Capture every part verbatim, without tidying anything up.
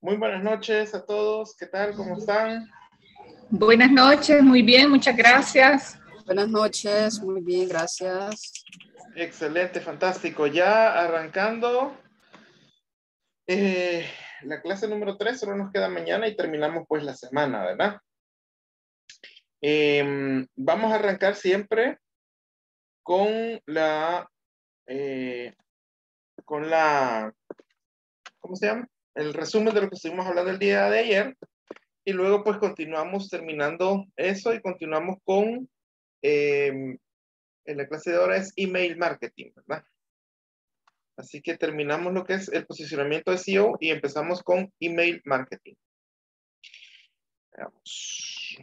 Muy buenas noches a todos. ¿Qué tal? ¿Cómo están? Buenas noches, muy bien, muchas gracias. Buenas noches, muy bien, gracias. Excelente, fantástico. Ya arrancando eh, la clase número tres, solo nos queda mañana y terminamos pues la semana, ¿verdad? Eh, vamos a arrancar siempre con la, eh, con la, ¿cómo se llama? El resumen de lo que estuvimos hablando el día de ayer. Y luego pues continuamos terminando eso y continuamos con, eh, en la clase de ahora es email marketing, ¿verdad? Así que terminamos lo que es el posicionamiento de S E O y empezamos con email marketing. Veamos.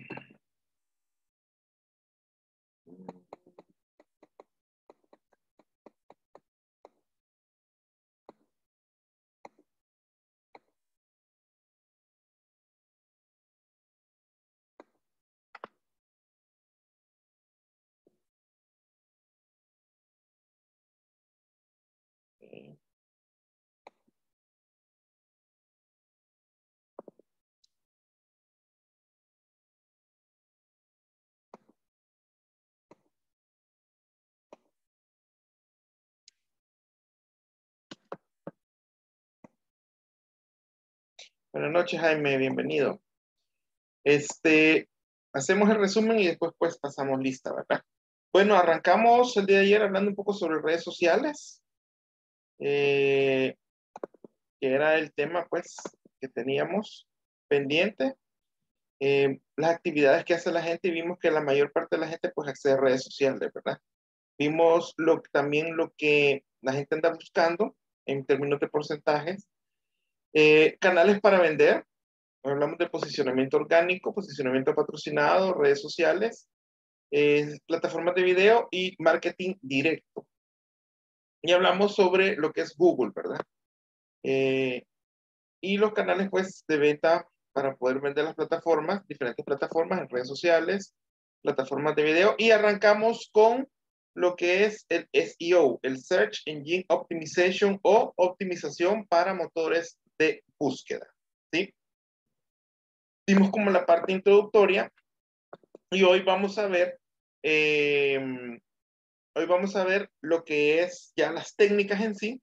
Buenas noches, Jaime, bienvenido. Este, hacemos el resumen y después pues pasamos lista, ¿verdad? Bueno, arrancamos el día de ayer hablando un poco sobre redes sociales, eh, que era el tema pues que teníamos pendiente. Eh, las actividades que hace la gente y vimos que la mayor parte de la gente pues accede a redes sociales, ¿verdad? Vimos lo, también lo que la gente anda buscando en términos de porcentajes. Eh, canales para vender. Hablamos de posicionamiento orgánico, posicionamiento patrocinado, redes sociales, eh, plataformas de video y marketing directo. Y hablamos sobre lo que es Google, ¿verdad? Eh, y los canales pues de venta para poder vender las plataformas, diferentes plataformas en redes sociales, plataformas de video. Y arrancamos con lo que es el S E O, el Search Engine Optimization o optimización para motores de búsqueda, ¿sí? Vimos como la parte introductoria y hoy vamos a ver, eh, hoy vamos a ver lo que es ya las técnicas en sí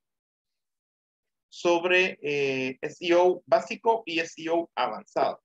sobre eh, S E O básico y S E O avanzado.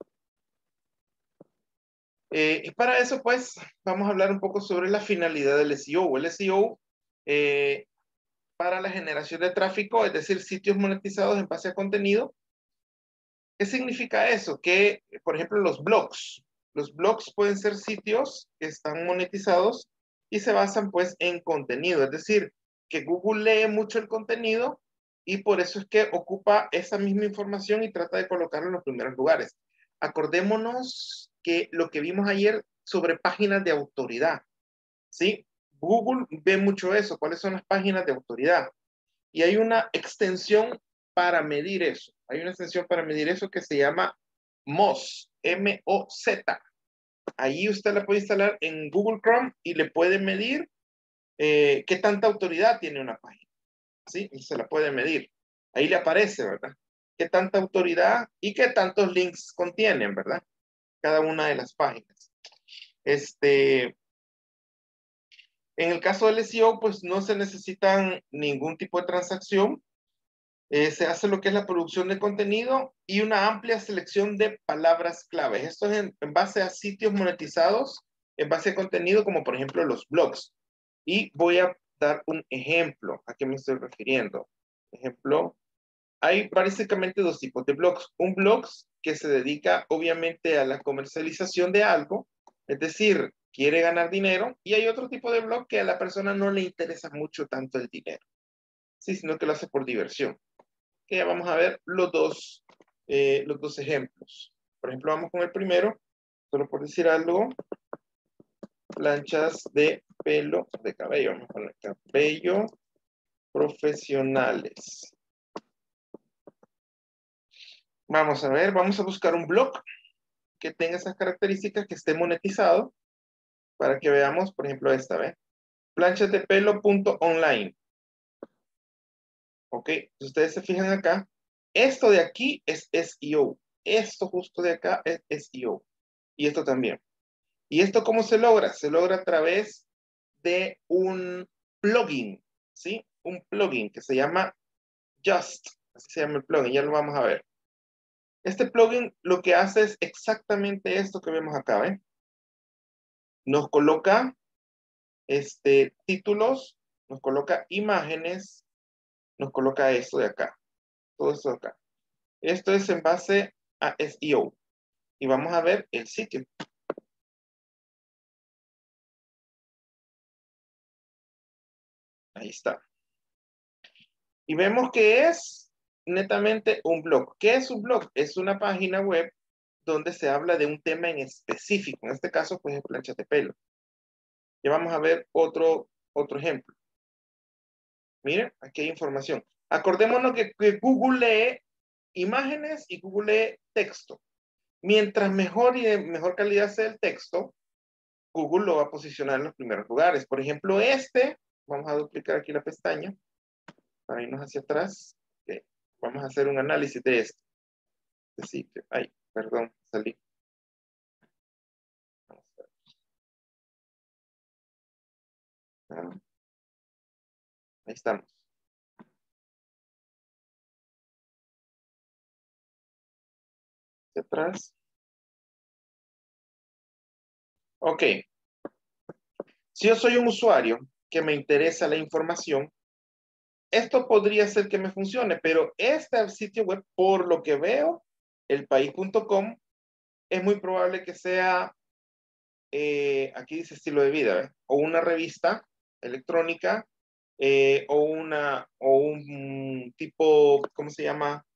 Eh, y para eso, pues, vamos a hablar un poco sobre la finalidad del S E O. El S E O eh, para la generación de tráfico, es decir, sitios monetizados en base a contenido. ¿Qué significa eso? Que, por ejemplo, los blogs. Los blogs pueden ser sitios que están monetizados y se basan, pues, en contenido. Es decir, que Google lee mucho el contenido y por eso es que ocupa esa misma información y trata de colocarlo en los primeros lugares. Acordémonos que lo que vimos ayer sobre páginas de autoridad, ¿sí? Google ve mucho eso. ¿Cuáles son las páginas de autoridad? Y hay una extensión para medir eso. Hay una extensión para medir eso que se llama Moz, M O Z. Ahí usted la puede instalar en Google Chrome y le puede medir eh, qué tanta autoridad tiene una página. ¿Sí? Y se la puede medir. Ahí le aparece, ¿verdad? Qué tanta autoridad y qué tantos links contienen, ¿verdad? Cada una de las páginas. Este, en el caso del S E O, pues no se necesitan ningún tipo de transacción. Eh, se hace lo que es la producción de contenido y una amplia selección de palabras claves. Esto es en, en base a sitios monetizados, en base a contenido, como por ejemplo los blogs. Y voy a dar un ejemplo. ¿A qué me estoy refiriendo? Ejemplo, hay básicamente dos tipos de blogs. Un blog que se dedica obviamente a la comercialización de algo, es decir, quiere ganar dinero, y hay otro tipo de blog que a la persona no le interesa mucho tanto el dinero, sí, sino que lo hace por diversión. Que ya vamos a ver los dos, eh, los dos ejemplos. Por ejemplo, vamos con el primero, solo por decir algo, planchas de pelo, de cabello, vamos a poner cabello profesionales. Vamos a ver, vamos a buscar un blog que tenga esas características, que esté monetizado, para que veamos, por ejemplo, esta vez. planchas de pelo punto online. Ok, si ustedes se fijan acá, Esto de aquí es S E O. Esto justo de acá es S E O. Y esto también. ¿Y esto cómo se logra? Se logra a través de un plugin, ¿sí? Un plugin que se llama Just. Así se llama el plugin, ya lo vamos a ver. Este plugin lo que hace es exactamente esto que vemos acá, ¿ven? Nos coloca este, títulos, nos coloca imágenes, nos coloca esto de acá. Todo esto de acá. Esto es en base a S E O. Y vamos a ver el sitio. Ahí está. Y vemos que es netamente un blog. ¿Qué es un blog? Es una página web donde se habla de un tema en específico. En este caso, pues, es planchas de pelo. Ya vamos a ver otro, otro ejemplo. Miren, aquí hay información. Acordémonos que, que Google lee imágenes y Google lee texto. Mientras mejor y de mejor calidad sea el texto, Google lo va a posicionar en los primeros lugares. Por ejemplo, este, vamos a duplicar aquí la pestaña para irnos hacia atrás. Okay. Vamos a hacer un análisis de esto. Este sitio. Ay, perdón, salí. Vamos a ver. Ah, ahí estamos. Hacia atrás. Ok. Si yo soy un usuario que me interesa la información, esto podría ser que me funcione, pero este sitio web, por lo que veo, el país punto com, es muy probable que sea, eh, aquí dice estilo de vida, ¿ves? O una revista electrónica, eh, o, una, o un tipo, ¿cómo se llama?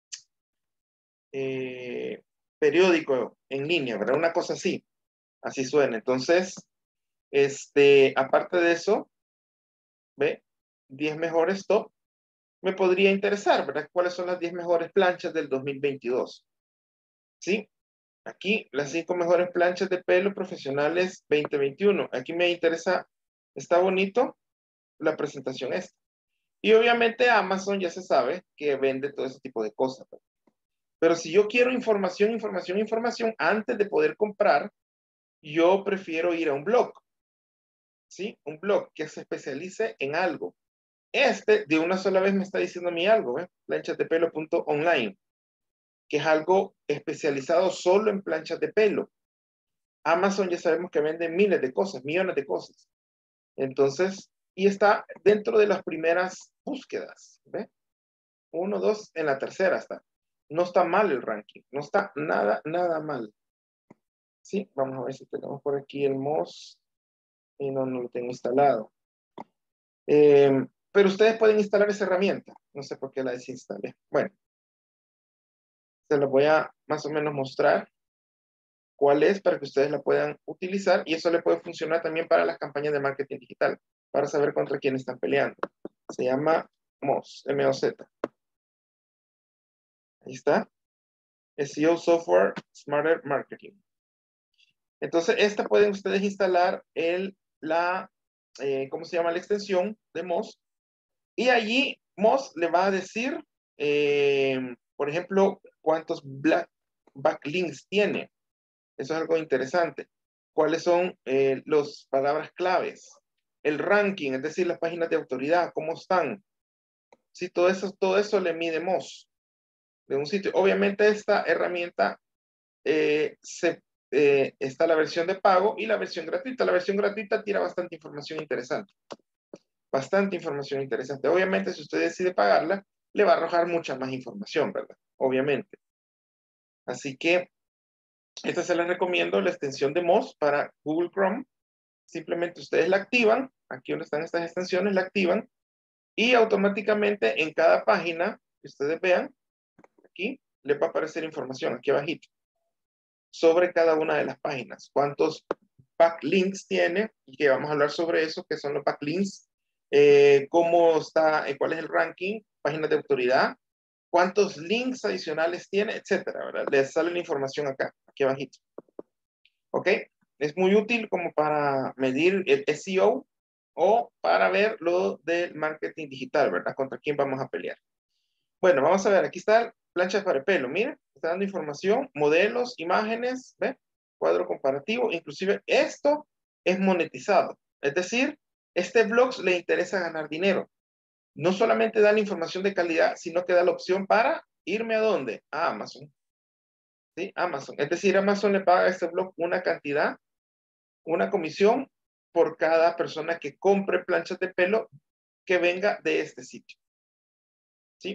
Eh, periódico en línea, ¿verdad? Una cosa así, así suena. Entonces, este, aparte de eso, ¿ve? diez mejores top, me podría interesar, ¿verdad? ¿Cuáles son las diez mejores planchas del dos mil veintidós? ¿Sí? Aquí, las cinco mejores planchas de pelo profesionales veinte veintiuno. Aquí me interesa, está bonito la presentación esta. Y obviamente Amazon ya se sabe que vende todo ese tipo de cosas, ¿verdad? Pero si yo quiero información, información, información, antes de poder comprar, yo prefiero ir a un blog, ¿sí? Un blog que se especialice en algo. Este, de una sola vez me está diciendo a mí algo, ¿eh? planchas de pelo punto online, que es algo especializado solo en planchas de pelo. Amazon ya sabemos que vende miles de cosas, millones de cosas. Entonces, y está dentro de las primeras búsquedas, ¿ve? Uno, dos, en la tercera está. No está mal el ranking, no está nada, nada mal. Sí, vamos a ver si tenemos por aquí el Moz. Y no, no lo tengo instalado. Eh, pero ustedes pueden instalar esa herramienta. No sé por qué la desinstalé. Bueno, se los voy a más o menos mostrar cuál es para que ustedes la puedan utilizar. Y eso le puede funcionar también para las campañas de marketing digital, para saber contra quién están peleando. Se llama Moz, M O Z. Ahí está. S E O Software Smarter Marketing. Entonces, esta pueden ustedes instalar el, la, eh, ¿cómo se llama? La extensión de Moz. Y allí Moz le va a decir, eh, por ejemplo, cuántos black, backlinks tiene. Eso es algo interesante. ¿Cuáles son eh, las palabras claves? El ranking, es decir, las páginas de autoridad, ¿cómo están? Sí, todo eso, todo eso le mide Moz de un sitio. Obviamente esta herramienta eh, se, eh, está la versión de pago y la versión gratuita. La versión gratuita tira bastante información interesante. Bastante información interesante. Obviamente, si usted decide pagarla, le va a arrojar mucha más información, ¿verdad? Obviamente. Así que esta se la recomiendo, la extensión de Moz para Google Chrome. Simplemente ustedes la activan, aquí donde están estas extensiones, la activan y automáticamente en cada página que ustedes vean, aquí les va a aparecer información, aquí abajito, sobre cada una de las páginas. Cuántos backlinks tiene, y que vamos a hablar sobre eso, que son los backlinks, eh, cómo está, eh, cuál es el ranking, páginas de autoridad, cuántos links adicionales tiene, etcétera, ¿verdad? Les sale la información acá, aquí abajito. ¿Ok? Es muy útil como para medir el S E O o para ver lo del marketing digital, ¿verdad? Contra quién vamos a pelear. Bueno, vamos a ver, aquí está planchas para el pelo, miren, está dando información, modelos, imágenes, ¿ve? Cuadro comparativo, inclusive esto es monetizado. Es decir, este blog le interesa ganar dinero. No solamente da la información de calidad, sino que da la opción para irme a dónde? A Amazon. ¿Sí? Amazon. Es decir, Amazon le paga a este blog una cantidad, una comisión por cada persona que compre planchas de pelo que venga de este sitio. ¿Sí?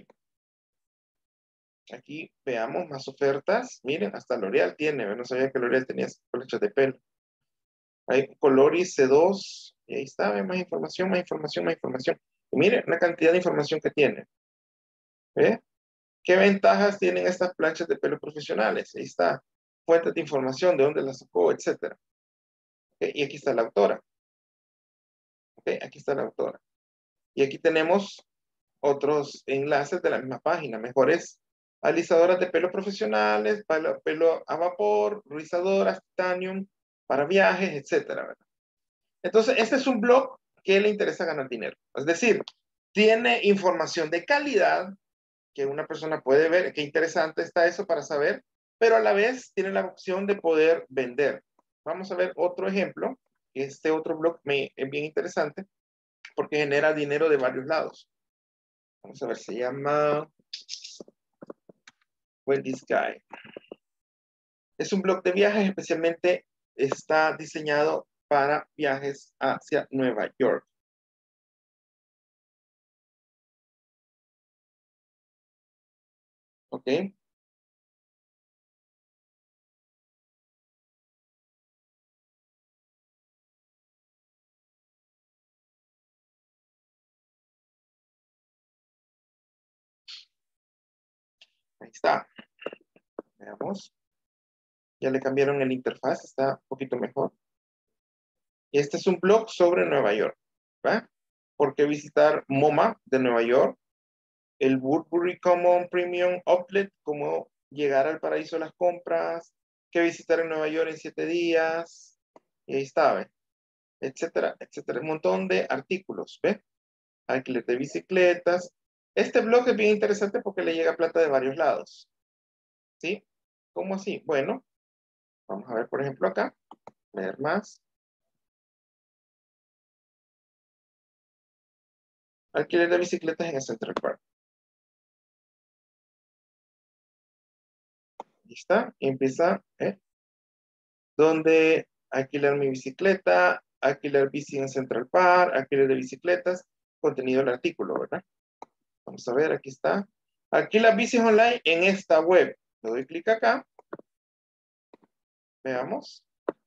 Aquí veamos más ofertas. Miren, hasta L'Oreal tiene. No sabía que L'Oreal tenía planchas de pelo. Hay Coloris C dos. Y ahí está, ¿ve? Más información, más información, más información. Y miren la cantidad de información que tiene. ¿Ve? ¿Qué ventajas tienen estas planchas de pelo profesionales? Ahí está. Fuentes de información, de dónde las sacó, etcétera. ¿Okay? Y aquí está la autora. ¿Okay? Aquí está la autora. Y aquí tenemos otros enlaces de la misma página. Mejores alisadoras de pelo profesionales, pelo, pelo a vapor, rizadoras, titanium, para viajes, etcétera, ¿verdad? Entonces, este es un blog que le interesa ganar dinero. Es decir, tiene información de calidad que una persona puede ver. Qué interesante está eso para saber, pero a la vez tiene la opción de poder vender. Vamos a ver otro ejemplo. Este otro blog me, es bien interesante porque genera dinero de varios lados. Vamos a ver, se llama Wendy's Guy. Es un blog de viajes, especialmente está diseñado para viajes hacia Nueva York. ¿Ok? Ahí está. Veamos. Ya le cambiaron el interfaz, está un poquito mejor. Y este es un blog sobre Nueva York. ¿Va? ¿Por qué visitar MoMA de Nueva York? El Woodbury Common Premium Outlet, cómo llegar al paraíso de las compras, qué visitar en Nueva York en siete días. Y ahí está, ¿ve? Etcétera, etcétera. Un montón de artículos, ¿ve? Alquiler de bicicletas. Este blog es bien interesante porque le llega plata de varios lados. ¿Sí? ¿Cómo así? Bueno, vamos a ver, por ejemplo, acá. Leer más. Alquiler de bicicletas en el Central Park. Ahí está. Y empieza, ¿eh? Donde alquilar mi bicicleta, alquilar bici en Central Park, alquiler de bicicletas, contenido del artículo, ¿verdad? Vamos a ver, aquí está. Alquila bicis online en esta web. Le doy clic acá. Veamos.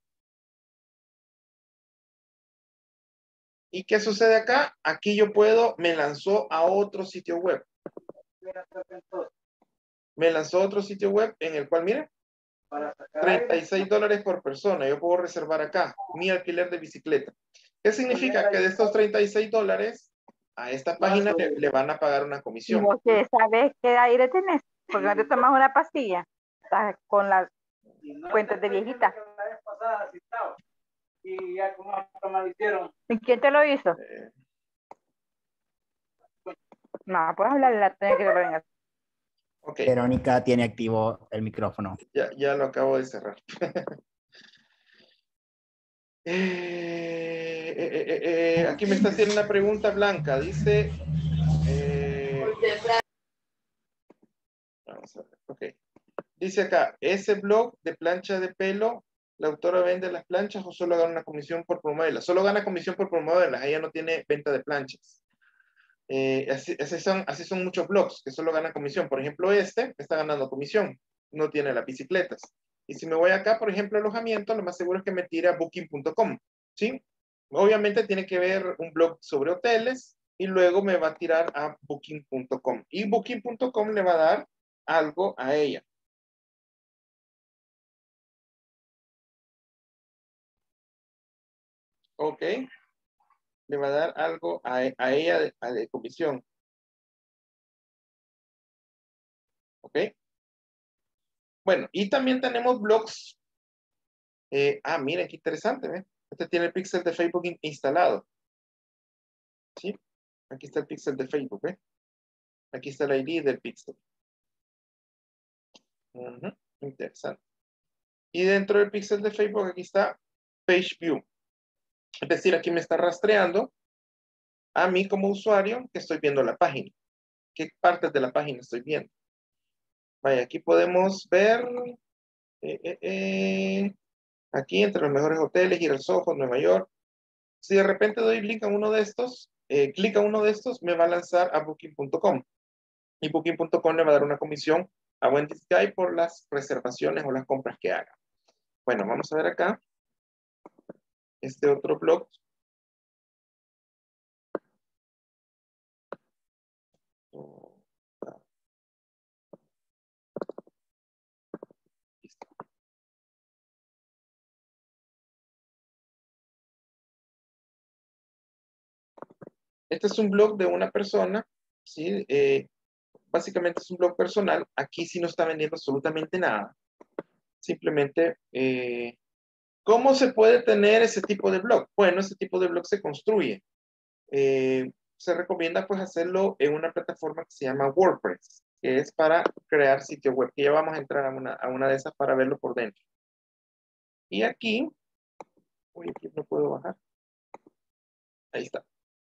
¿Y qué sucede acá? Aquí yo puedo, me lanzó a otro sitio web. Me lanzó a otro sitio web en el cual, miren, treinta y seis dólares por persona. Yo puedo reservar acá mi alquiler de bicicleta. ¿Qué significa? Que de estos treinta y seis dólares, a esta página le, le van a pagar una comisión. ¿Vos que sabes qué aire tenés? Porque no te tomas una pastilla. Estás con las cuentas de viejita. Y ya como lo hicieron. ¿Y quién te lo hizo? Eh, No, puedes hablarle la tenés que venga. ok. Verónica tiene activo el micrófono. Ya, ya lo acabo de cerrar. eh, eh, eh, eh, aquí me está haciendo una pregunta Blanca. Dice... Eh, vamos a ver. Ok. Dice acá, ¿ese blog de plancha de pelo, la autora vende las planchas o solo gana una comisión por promoverlas? Solo gana comisión por promoverlas, ella no tiene venta de planchas. Eh, así, así, son, así son muchos blogs que solo ganan comisión. Por ejemplo, este está ganando comisión, no tiene las bicicletas. Y si me voy acá, por ejemplo, alojamiento, lo más seguro es que me tire a booking punto com, ¿sí? Obviamente tiene que ver un blog sobre hoteles y luego me va a tirar a booking punto com. Y booking punto com le va a dar algo a ella. Ok, le va a dar algo a, a ella de, a de comisión. Ok. Bueno, y también tenemos blogs. Eh, ah, miren, qué interesante, ¿ve? Este tiene el pixel de Facebook in, instalado. ¿Sí? Aquí está el pixel de Facebook, ¿ve? Aquí está el I D del pixel. Uh-huh. Interesante. Y dentro del pixel de Facebook, aquí está Page View. Es decir, aquí me está rastreando a mí como usuario que estoy viendo la página. ¿Qué partes de la página estoy viendo? Vaya, aquí podemos ver... Eh, eh, eh, aquí entre los mejores hoteles, ir al Soho, Nueva York. Si de repente doy clic a uno de estos, eh, clic a uno de estos, me va a lanzar a booking punto com. Y booking punto com le va a dar una comisión a WendySky por las reservaciones o las compras que haga. Bueno, vamos a ver acá. Este otro blog. Este es un blog de una persona, ¿sí? Eh, básicamente es un blog personal. Aquí sí no está vendiendo absolutamente nada. Simplemente, eh, ¿cómo se puede tener ese tipo de blog? Bueno, ese tipo de blog se construye. Eh, se recomienda pues hacerlo en una plataforma que se llama WordPress, que es para crear sitio web, que ya vamos a entrar a una, a una de esas para verlo por dentro. Y aquí, uy, aquí no puedo bajar. Ahí está.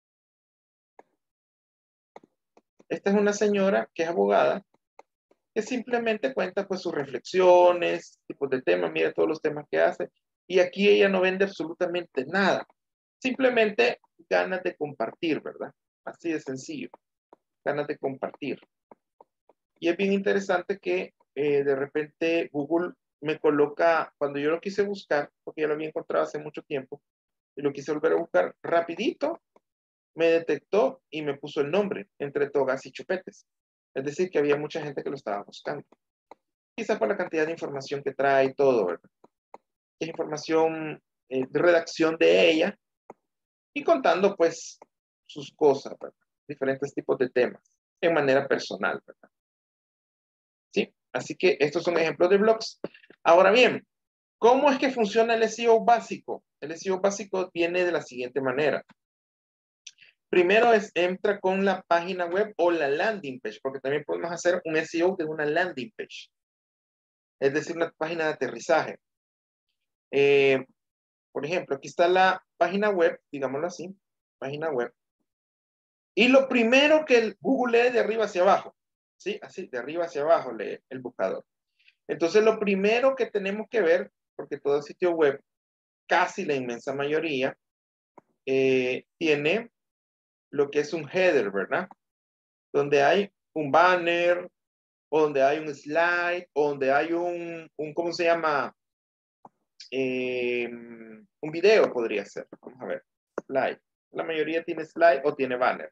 Esta es una señora que es abogada, que simplemente cuenta pues sus reflexiones, tipos de temas, mira todos los temas que hace. Y aquí ella no vende absolutamente nada. Simplemente ganas de compartir, ¿verdad? Así de sencillo. Ganas de compartir. Y es bien interesante que eh, de repente Google me coloca, cuando yo lo quise buscar, porque ya lo había encontrado hace mucho tiempo, y lo quise volver a buscar rapidito, me detectó y me puso el nombre, Entre Togas y Chupetes. Es decir, que había mucha gente que lo estaba buscando. Quizá por la cantidad de información que trae y todo, ¿verdad? Es información eh, de redacción de ella y contando, pues, sus cosas, ¿verdad? Diferentes tipos de temas, en manera personal, ¿verdad? ¿Sí? Así que estos son ejemplos de blogs. Ahora bien, ¿cómo es que funciona el S E O básico? El S E O básico viene de la siguiente manera. Primero es, entra con la página web o la landing page, porque también podemos hacer un S E O de una landing page. Es decir, una página de aterrizaje. Eh, por ejemplo, aquí está la página web, digámoslo así, página web. Y lo primero que el Google lee de arriba hacia abajo, ¿sí? Así, de arriba hacia abajo lee el buscador. Entonces, lo primero que tenemos que ver, porque todo sitio web, casi la inmensa mayoría, eh, tiene lo que es un header, ¿verdad? Donde hay un banner, o donde hay un slide, o donde hay un, un ¿cómo se llama? Eh, un video podría ser. Vamos a ver. Slide. La mayoría tiene slide o tiene banner.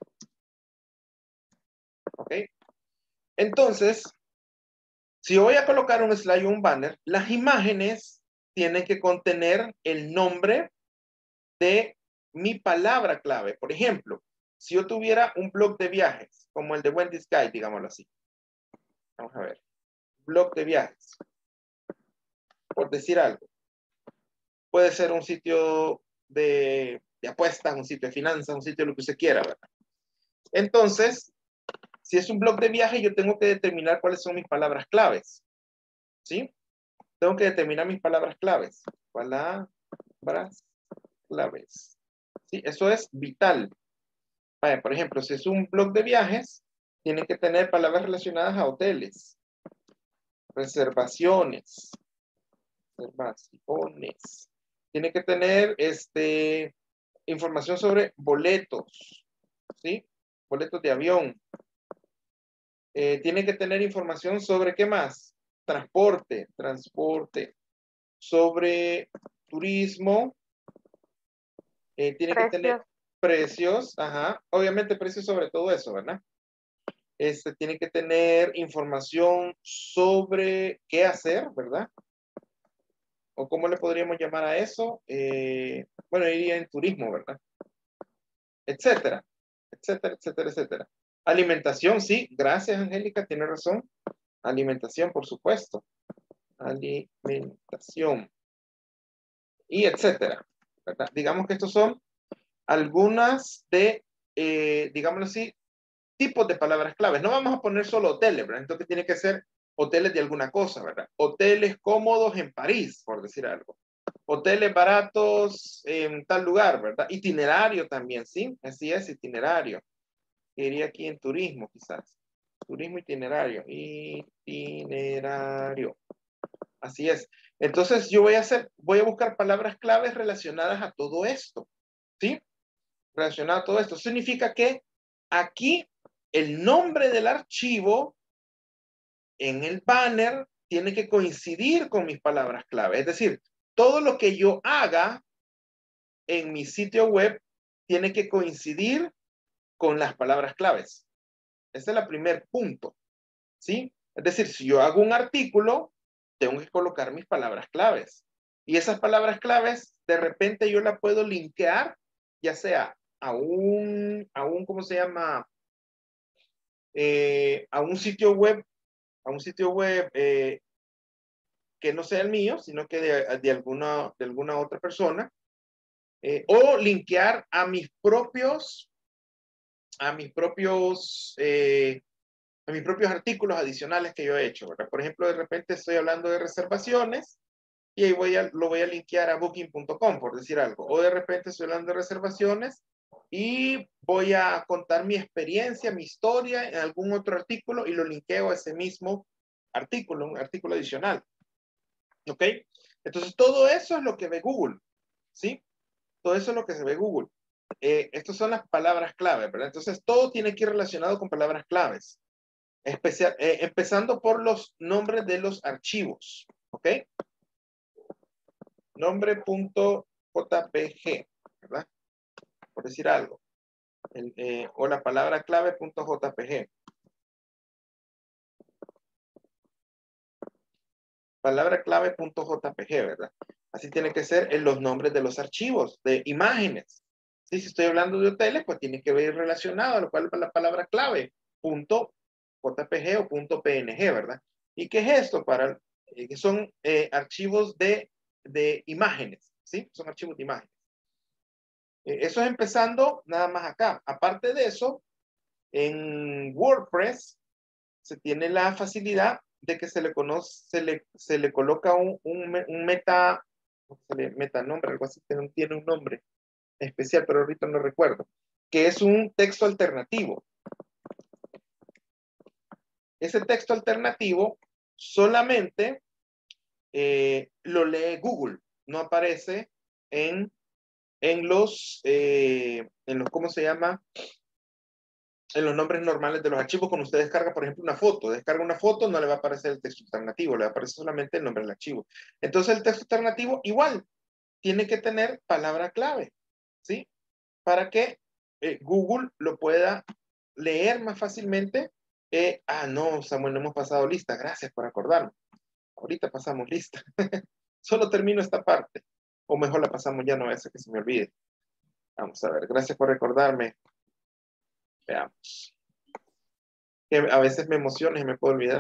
¿Ok? Entonces, si yo voy a colocar un slide o un banner, las imágenes tienen que contener el nombre de mi palabra clave. Por ejemplo, si yo tuviera un blog de viajes, como el de WendySky, digámoslo así. Vamos a ver. Blog de viajes. Por decir algo. Puede ser un sitio de, de apuestas, un sitio de finanzas, un sitio de lo que usted quiera, ¿verdad? Entonces, si es un blog de viaje, yo tengo que determinar cuáles son mis palabras claves. ¿Sí? Tengo que determinar mis palabras claves. Palabras claves. ¿Sí? Eso es vital. Vaya, por ejemplo, si es un blog de viajes, tiene que tener palabras relacionadas a hoteles, reservaciones, reservaciones. Tiene que tener este, información sobre boletos, ¿sí? Boletos de avión. Eh, tiene que tener información sobre, ¿qué más? Transporte, transporte. Sobre turismo. Eh, tiene Precios. que tener precios, ajá. Obviamente precios sobre todo eso, ¿verdad? Este, tiene que tener información sobre qué hacer, ¿verdad? O cómo le podríamos llamar a eso. Eh, bueno, iría en turismo, ¿verdad? Etcétera, etcétera, etcétera, etcétera. Alimentación, sí. Gracias, Angélica, tiene razón. Alimentación, por supuesto. Alimentación. Y etcétera, ¿verdad? Digamos que estos son algunas de, eh, digámoslo así, tipos de palabras claves. No vamos a poner solo hoteles, ¿verdad? Entonces tiene que ser hoteles de alguna cosa, ¿verdad? Hoteles cómodos en París, por decir algo. Hoteles baratos en tal lugar, ¿verdad? Itinerario también, ¿sí? Así es, itinerario. Iría aquí en turismo, quizás. Turismo itinerario. Itinerario. Así es. Entonces yo voy a hacer, voy a buscar palabras claves relacionadas a todo esto, ¿sí? Relacionado a todo esto. Significa que aquí el nombre del archivo en el banner tiene que coincidir con mis palabras clave. Es decir, todo lo que yo haga en mi sitio web tiene que coincidir con las palabras claves. Ese es el primer punto, ¿sí? Es decir, si yo hago un artículo, tengo que colocar mis palabras claves. Y esas palabras claves, de repente yo la puedo linkear, ya sea a un, a un ¿cómo se llama? Eh, a un sitio web, a un sitio web eh, que no sea el mío, sino que de, de, alguna, de alguna otra persona, eh, o linkear a mis propios, a mis propios, eh, a mis propios artículos adicionales que yo he hecho, ¿verdad? Por ejemplo, de repente estoy hablando de reservaciones y ahí voy a, lo voy a linkear a booking punto com, por decir algo. O de repente estoy hablando de reservaciones y voy a contar mi experiencia, mi historia en algún otro artículo y lo linkeo a ese mismo artículo, un artículo adicional. ¿Ok? Entonces, todo eso es lo que ve Google, ¿sí? Todo eso es lo que se ve Google. Eh, estas son las palabras clave, ¿verdad? Entonces, todo tiene que ir relacionado con palabras claves. Especial, eh, empezando por los nombres de los archivos, ¿ok? Nombre.jpg, ¿verdad? Por decir algo. El, eh, o la palabra clave.jpg. Palabra clave.jpg, ¿verdad? Así tiene que ser en los nombres de los archivos, de imágenes. ¿Sí? Si estoy hablando de hoteles, pues tiene que ver relacionado, a lo cual la palabra clave, punto .jpg o punto .png, ¿verdad? ¿Y qué es esto? Para, eh, son eh, archivos de, de imágenes, ¿sí? Son archivos de imágenes. Eh, eso es empezando nada más acá. Aparte de eso, en WordPress se tiene la facilidad de que se le conoce, se le, se le coloca un, un, un meta, se le meta nombre, algo así, que no tiene un nombre especial, pero ahorita no recuerdo, que es un texto alternativo. Ese texto alternativo solamente eh, lo lee Google, no aparece en, en los, eh, en los, ¿cómo se llama? En los nombres normales de los archivos. Cuando usted descarga, por ejemplo, una foto, descarga una foto, no le va a aparecer el texto alternativo, le va a aparecer solamente el nombre del archivo. Entonces el texto alternativo igual tiene que tener palabra clave, ¿sí? Para que eh, Google lo pueda leer más fácilmente. Eh, ah, no, Samuel, no hemos pasado lista. Gracias por acordarme. Ahorita pasamos lista. Solo termino esta parte. O mejor la pasamos ya, no es que se me olvide. Vamos a ver, gracias por recordarme. Veamos. Que a veces me emociona y me puedo olvidar.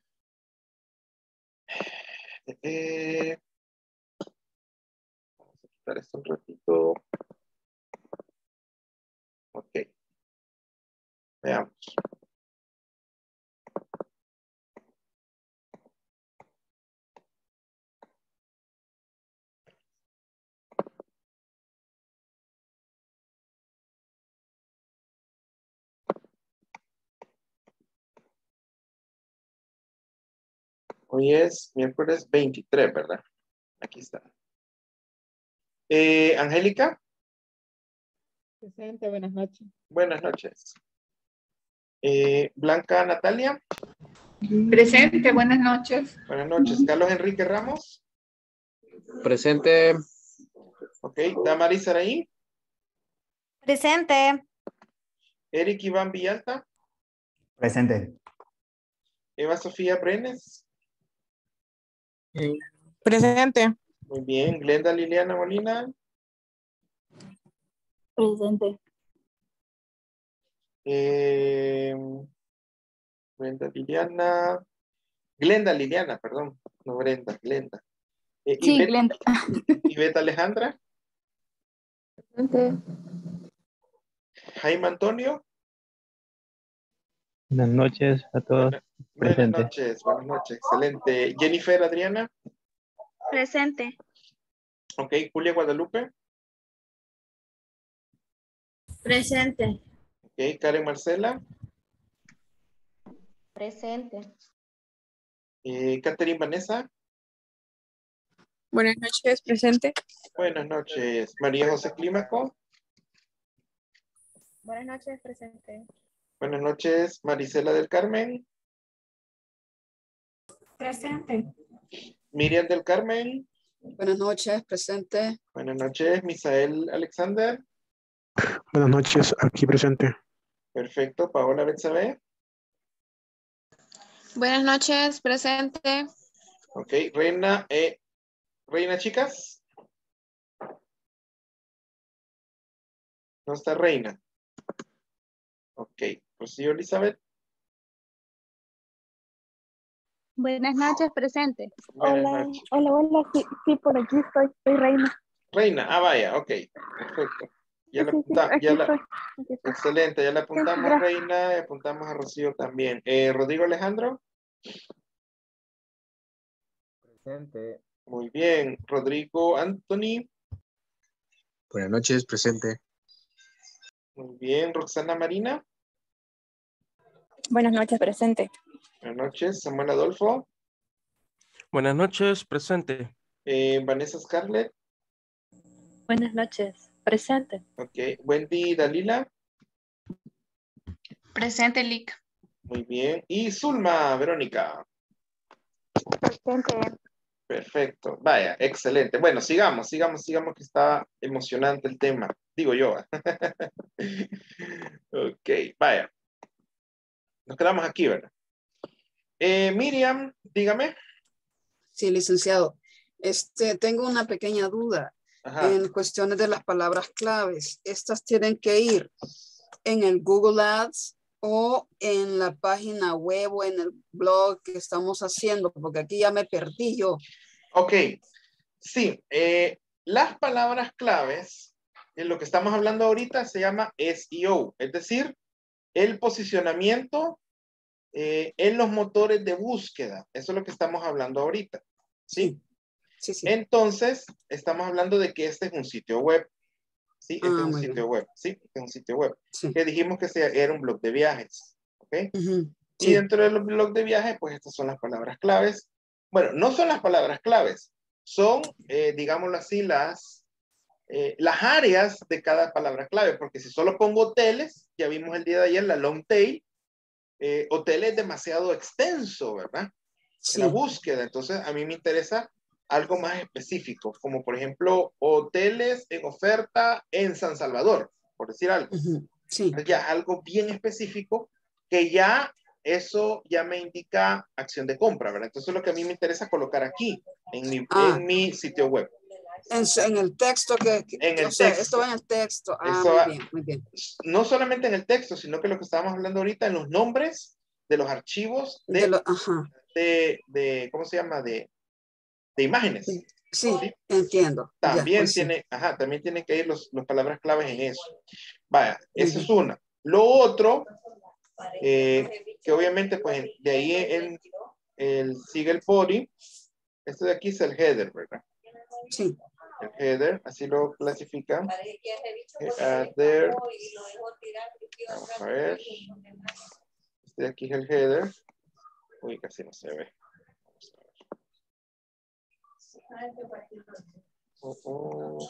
Eh, vamos a quitar esto un ratito. Ok. Veamos. Hoy es miércoles veintitrés, ¿verdad? Aquí está. Eh, Angélica. Presente, buenas noches. Buenas noches. Eh, Blanca Natalia. Presente, buenas noches. Buenas noches. Carlos Enrique Ramos. Presente. Ok. Damaris Saraí. Presente. Eric Iván Villalta. Presente. Eva Sofía Brenes. Presente. Muy bien. Glenda Liliana Molina. Presente. Eh, Glenda Liliana. Glenda Liliana, perdón. No Brenda, Glenda. Eh, Sí, Ivette, Glenda. Ivette Alejandra. Presente. Jaime Antonio. Buenas noches a todos Buena- buenas presentes. noches, buenas noches, excelente. Jennifer, Adriana, Presente. ok, Julia Guadalupe, Presente. ok, Karen Marcela, Presente. eh, Catherine Vanessa, Buenas noches, presente. buenas noches, María José Clímaco, Buenas noches, presente. buenas noches, Marisela del Carmen, Presente. Miriam del Carmen, Buenas noches, presente. buenas noches, Misael Alexander, Buenas noches, aquí presente. perfecto, Paola Betsabe, Buenas noches, presente. ok, Reina, eh, Reina chicas, no está Reina, ok, Rocío Elizabeth, Buenas noches, presente. buenas Hola, noches. hola, hola. Sí, sí, por aquí estoy. Soy Reina. Reina, ah, vaya, ok, perfecto. Ya Sí, la, sí, sí, apunta- aquí ya la- estoy. Aquí estoy. excelente, ya le Sí, apuntamos a gracias. Reina y apuntamos a Rocío también. Eh, Rodrigo Alejandro, Presente. muy bien. Rodrigo Anthony, Buenas noches, presente. muy bien. Roxana Marina, Buenas noches, presente. buenas noches. Samuel Adolfo, Buenas noches, presente. eh, Vanessa Scarlett, Buenas noches, presente. ok. Wendy Dalila, Presente, Lick. muy bien. Y Zulma Verónica, Presente. perfecto. Vaya, excelente. Bueno, sigamos, sigamos, sigamos que está emocionante el tema, digo yo. Ok, vaya. Nos quedamos aquí, ¿verdad? Eh, Miriam, dígame. Sí, licenciado. Este, tengo una pequeña duda Ajá. en cuestiones de las palabras claves. Estas tienen que ir en el Google Ads o en la página web o en el blog que estamos haciendo, porque aquí ya me perdí yo. Ok, sí, eh, las palabras claves, en lo que estamos hablando ahorita se llama S E O, es decir, el posicionamiento eh, en los motores de búsqueda. Eso es lo que estamos hablando ahorita. ¿Sí? Sí, sí. Entonces, estamos hablando de que este es un sitio web. Sí, este Ah, es un muy sitio bien. web. Sí, este es un sitio web. Sí. Que dijimos que se- era un blog de viajes. ¿Ok? Ujú, Y sí. dentro del blog de viajes, pues estas son las palabras claves. Bueno, no son las palabras claves, son, eh, digámoslo así, las, eh, las áreas de cada palabra clave, porque si solo pongo hoteles, ya vimos el día de ayer la long tail, eh, hotel es demasiado extenso, ¿verdad? Sí. En la búsqueda, entonces a mí me interesa algo más específico, como por ejemplo, hoteles en oferta en San Salvador, por decir algo. Ujú, sí. Ya algo bien específico que ya eso ya me indica acción de compra, ¿verdad? Entonces lo que a mí me interesa colocar aquí en mi, Ah. en mi sitio web. En, su- en el texto que, que- En el o sea, texto. esto va en el texto. Ah, Eso muy va- bien, muy bien. No solamente en el texto, sino que lo que estábamos hablando ahorita en los nombres de los archivos de, De lo- ajá. de, de- ¿cómo se llama? De, de imágenes. Sí, ¿Sí? entiendo. Ya, También pues sí. tiene, ajá, también tienen que ir los, las palabras claves en eso. Vaya, Muy esa es bien. una. Lo otro, eh, que obviamente pues de ahí en, el, sigue el body. Este de aquí es el header, ¿verdad? Sí. El header, así lo clasifican. Header. Vamos a ver. Este de aquí es el header. Uy, casi no se ve. Oh, oh.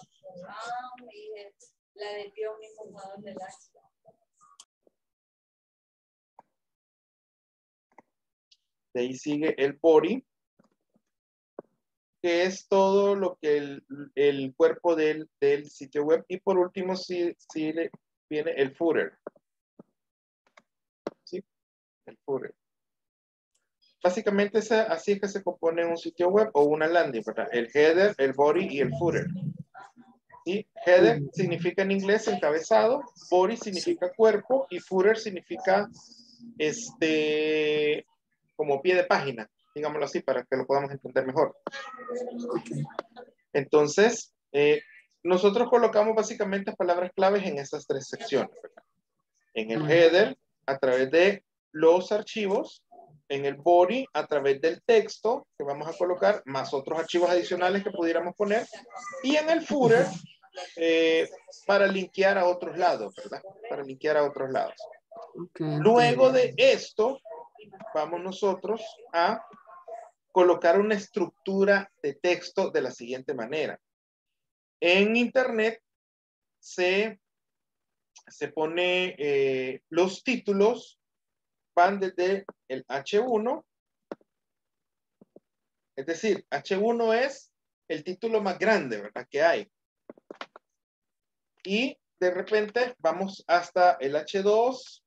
De ahí sigue el body, que es todo lo que el, el cuerpo del, del sitio web. Y por último, sí, sí le viene el footer. ¿Sí? El footer. Básicamente esa, así es que se compone un sitio web o una landing, ¿verdad? El header, el body y el footer. ¿Sí? Header significa en inglés encabezado, body significa cuerpo y footer significa este, como pie de página, digámoslo así, para que lo podamos entender mejor. Entonces, eh, nosotros colocamos básicamente palabras claves en estas tres secciones, ¿verdad? En el header, a través de los archivos en el body a través del texto que vamos a colocar, más otros archivos adicionales que pudiéramos poner, y en el footer eh, para linkear a otros lados, ¿verdad? Para linkear a otros lados. Okay, Luego de esto, vamos nosotros a colocar una estructura de texto de la siguiente manera. En Internet se, se pone eh, los títulos, van desde el H uno, es decir, H uno es el título más grande, ¿verdad? Que hay. Y de repente vamos hasta el H dos,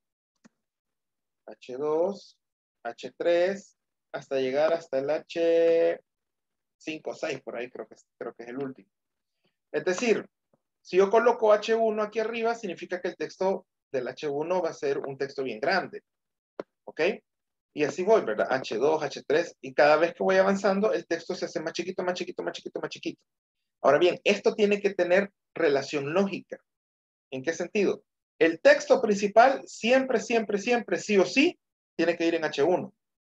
H dos, H tres, hasta llegar hasta el H cinco o seis, por ahí creo que, creo que es el último. Es decir, si yo coloco H uno aquí arriba, significa que el texto del H uno va a ser un texto bien grande. ¿Ok? Y así voy, ¿verdad? H dos, H tres, y cada vez que voy avanzando, el texto se hace más chiquito, más chiquito, más chiquito, más chiquito. Ahora bien, esto tiene que tener relación lógica. ¿En qué sentido? El texto principal siempre, siempre, siempre, sí o sí, tiene que ir en H uno.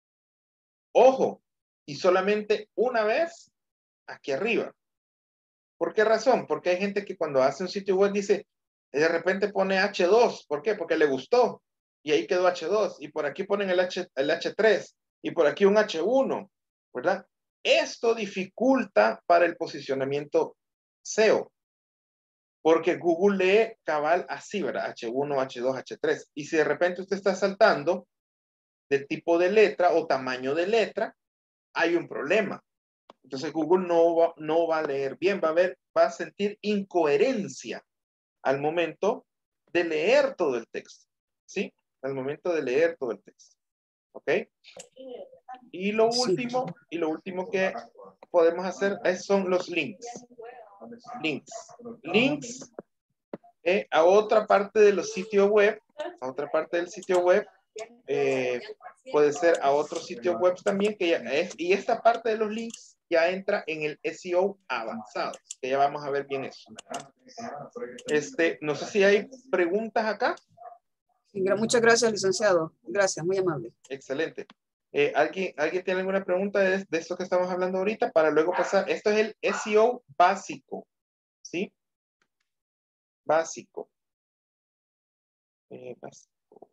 Ojo, y solamente una vez aquí arriba. ¿Por qué razón? Porque hay gente que cuando hace un sitio web dice, de repente pone H dos. ¿Por qué? Porque le gustó. Y ahí quedó H dos. Y por aquí ponen el, H, el H tres. Y por aquí un H uno. ¿Verdad? Esto dificulta para el posicionamiento S E O. Porque Google lee cabal así, ¿verdad? H uno, H dos, H tres. Y si de repente usted está saltando de tipo de letra o tamaño de letra, hay un problema. Entonces Google no va, no va a leer bien, va a ver, va a sentir incoherencia al momento de leer todo el texto. ¿Sí? Al momento de leer todo el texto. ¿Ok? Y lo último, y lo último que podemos hacer es, son los links. Links. Links eh, a otra parte de los sitios web, a otra parte del sitio web, eh, puede ser a otros sitios web también, que ya es, y esta parte de los links ya entra en el S E O avanzado, que ya vamos a ver bien eso. Este, no sé si hay preguntas acá. Sí, muchas gracias, licenciado. Gracias, muy amable. Excelente. Eh, ¿alguien, ¿Alguien tiene alguna pregunta de, de esto que estamos hablando ahorita? Para luego pasar, esto es el S E O básico, ¿sí? Básico. Eh, básico.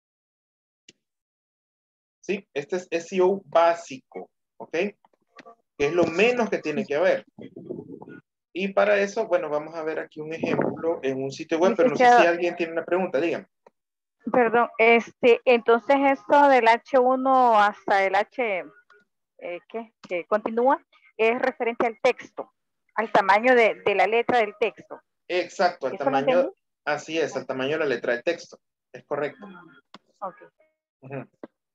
¿Sí? Este es S E O básico, ¿ok? Que es lo menos que tiene que haber. Y para eso, bueno, vamos a ver aquí un ejemplo en un sitio web, pero no sé si alguien tiene una pregunta, dígame. Perdón, este, entonces esto del H uno hasta el H, eh, ¿qué? Que continúa, es referente al texto, al tamaño de, de la letra del texto. Exacto, al tamaño, así es, al tamaño de la letra del texto, es correcto. Ok. Uh-huh.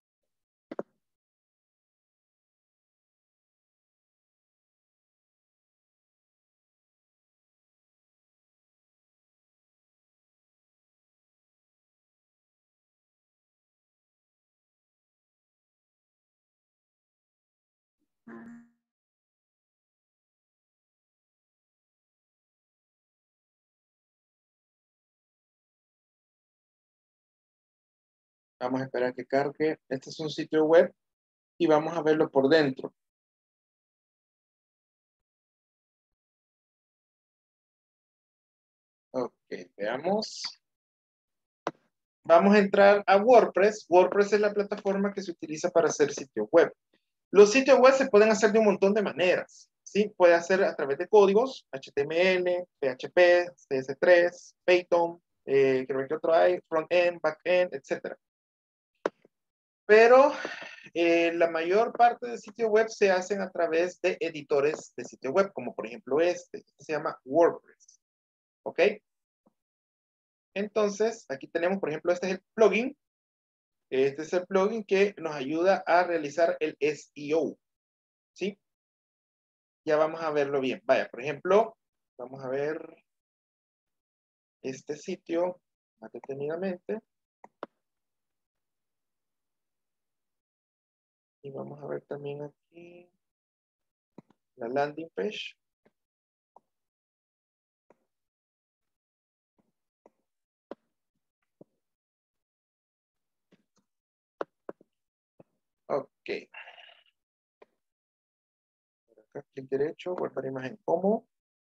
Vamos a esperar que cargue. Este es un sitio web y vamos a verlo por dentro. Ok, veamos. Vamos a entrar a WordPress. WordPress es la plataforma que se utiliza para hacer sitios web. Los sitios web se pueden hacer de un montón de maneras. ¿Sí? Puede hacer a través de códigos, H T M L, P H P, C S tres, Python, eh, creo que otro hay, front-end, back-end, etcétera. Pero eh, la mayor parte de sitios web se hacen a través de editores de sitio web, como por ejemplo este, este se llama WordPress. ¿Ok? Entonces, aquí tenemos, por ejemplo, este es el plugin. Este es el plugin que nos ayuda a realizar el S E O. ¿Sí? Ya vamos a verlo bien. Vaya, por ejemplo, vamos a ver este sitio más detenidamente. Y vamos a ver también aquí la landing page. Ok. Acá clic derecho, guardar imagen como.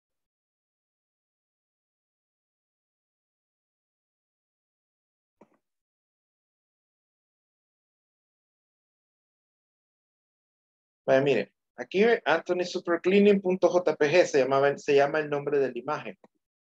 Vaya, mire, aquí Anthony Supercleaning.jpg se llamaba, se llama el nombre de la imagen.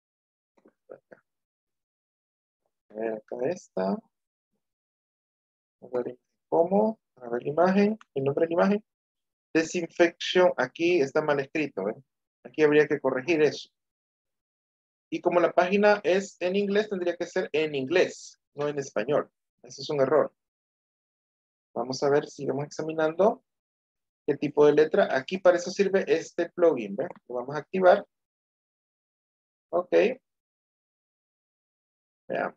A ver, acá está. Guardar imagen como. A ver la imagen, el nombre de la imagen. Desinfección, aquí está mal escrito, ¿eh? Aquí habría que corregir eso. Y como la página es en inglés, tendría que ser en inglés, no en español. Ese es un error. Vamos a ver, sigamos examinando qué tipo de letra. Aquí para eso sirve este plugin, ¿ve? Lo vamos a activar. Ok. Veamos.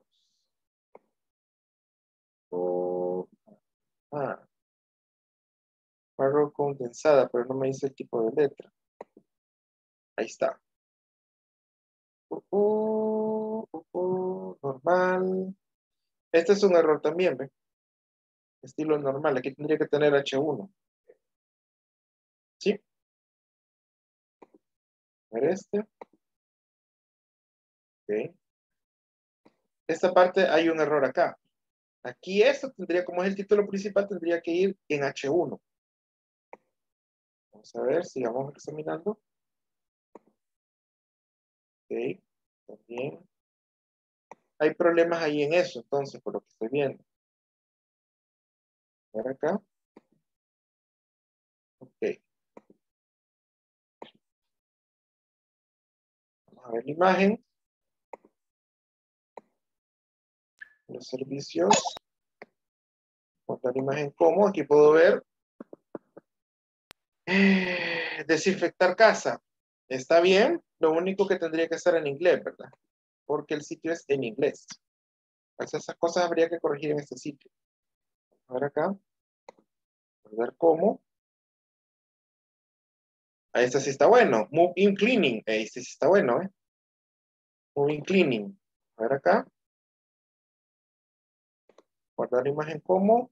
Oh, ah, barra condensada, pero no me dice el tipo de letra. Ahí está. Uh, uh, uh, uh, normal. Este es un error también, ¿ve? Estilo normal. Aquí tendría que tener H uno. ¿Sí? A ver este. Ok. Esta parte hay un error acá. Aquí esto tendría, como es el título principal, tendría que ir en H uno. Vamos a ver, sigamos examinando. Ok, también. Hay problemas ahí en eso, entonces, por lo que estoy viendo. A ver acá. Ok. Vamos a ver la imagen. Los servicios. Montar la imagen como. Aquí puedo ver. Eh, desinfectar casa. Está bien. Lo único que tendría que estar en inglés, ¿verdad? Porque el sitio es en inglés. Entonces, esas cosas habría que corregir en este sitio. A ver acá. A ver cómo. Ah, este sí está bueno. Move in cleaning. Este sí está bueno, ¿eh? Move in cleaning. A ver acá. Guardar la imagen como.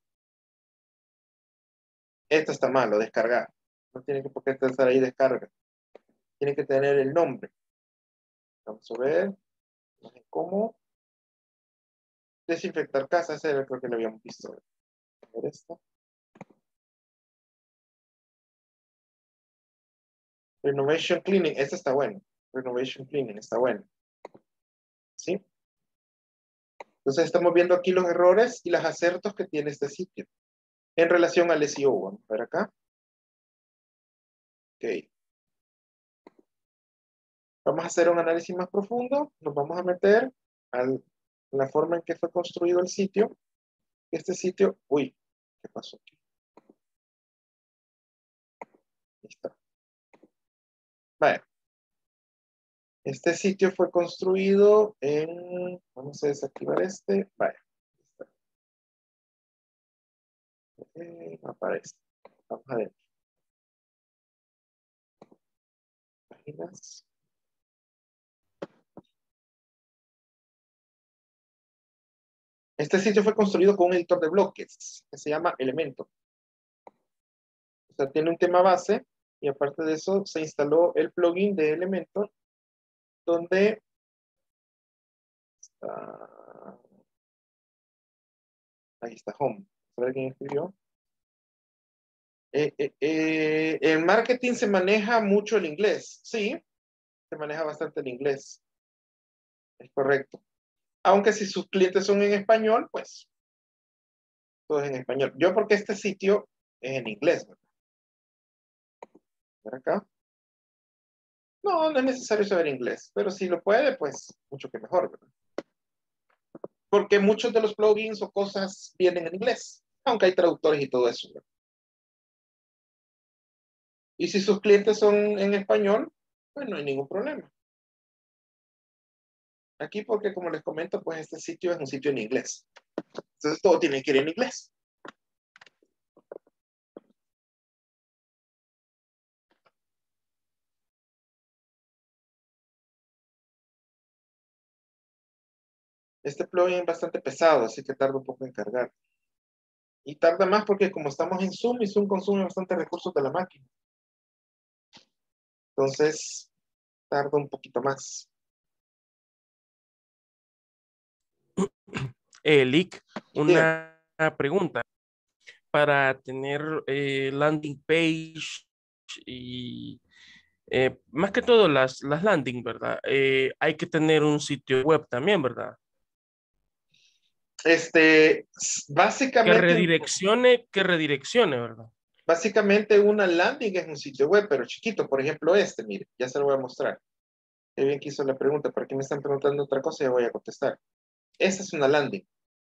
Esto está malo, descargar. No tiene que por qué estar ahí descarga. Tiene que tener el nombre. Vamos a ver. Imagen como. Desinfectar casa. Ese era, creo que lo habíamos visto. A ver esto. Renovation cleaning. Este está bueno. Renovation cleaning está bueno. ¿Sí? Entonces estamos viendo aquí los errores y los acertos que tiene este sitio en relación al S E O. Vamos a ver acá. Ok. Vamos a hacer un análisis más profundo. Nos vamos a meter a la forma en que fue construido el sitio. Este sitio, uy, ¿qué pasó aquí? Ahí está. Vale. Este sitio fue construido en, vamos a desactivar este. Vale. Eh, no aparece. Vamos a ver. Páginas. Este sitio fue construido con un editor de bloques que se llama Elementor. O sea, tiene un tema base y aparte de eso se instaló el plugin de Elementor donde está, ahí está Home. A ver quién escribió. Eh, eh, eh, en marketing se maneja mucho el inglés. Sí, se maneja bastante el inglés. Es correcto. Aunque si sus clientes son en español, pues todo es en español. Yo porque este sitio es en inglés, ¿verdad? ¿Ver acá? No, no es necesario saber inglés, pero si lo puede, pues mucho que mejor, ¿verdad? Porque muchos de los plugins o cosas vienen en inglés, aunque hay traductores y todo eso, ¿verdad? Y si sus clientes son en español, pues no hay ningún problema. Aquí porque, como les comento, pues este sitio es un sitio en inglés. Entonces todo tiene que ir en inglés. Este plugin es bastante pesado, así que tarda un poco en cargar. Y tarda más porque como estamos en Zoom, y Zoom consume bastante recursos de la máquina. Entonces, tarda un poquito más. Eh, Lick, Dígame. una pregunta. Para tener eh, landing page y eh, más que todo las, las landing, ¿verdad? Eh, hay que tener un sitio web también, ¿verdad? Este, Que básicamente, redireccione, que redireccione, ¿verdad? básicamente una landing es un sitio web, pero chiquito. Por ejemplo, este, mire, ya se lo voy a mostrar. Qué bien que hizo la pregunta, para que me están preguntando otra cosa, ya voy a contestar. Esta es una landing.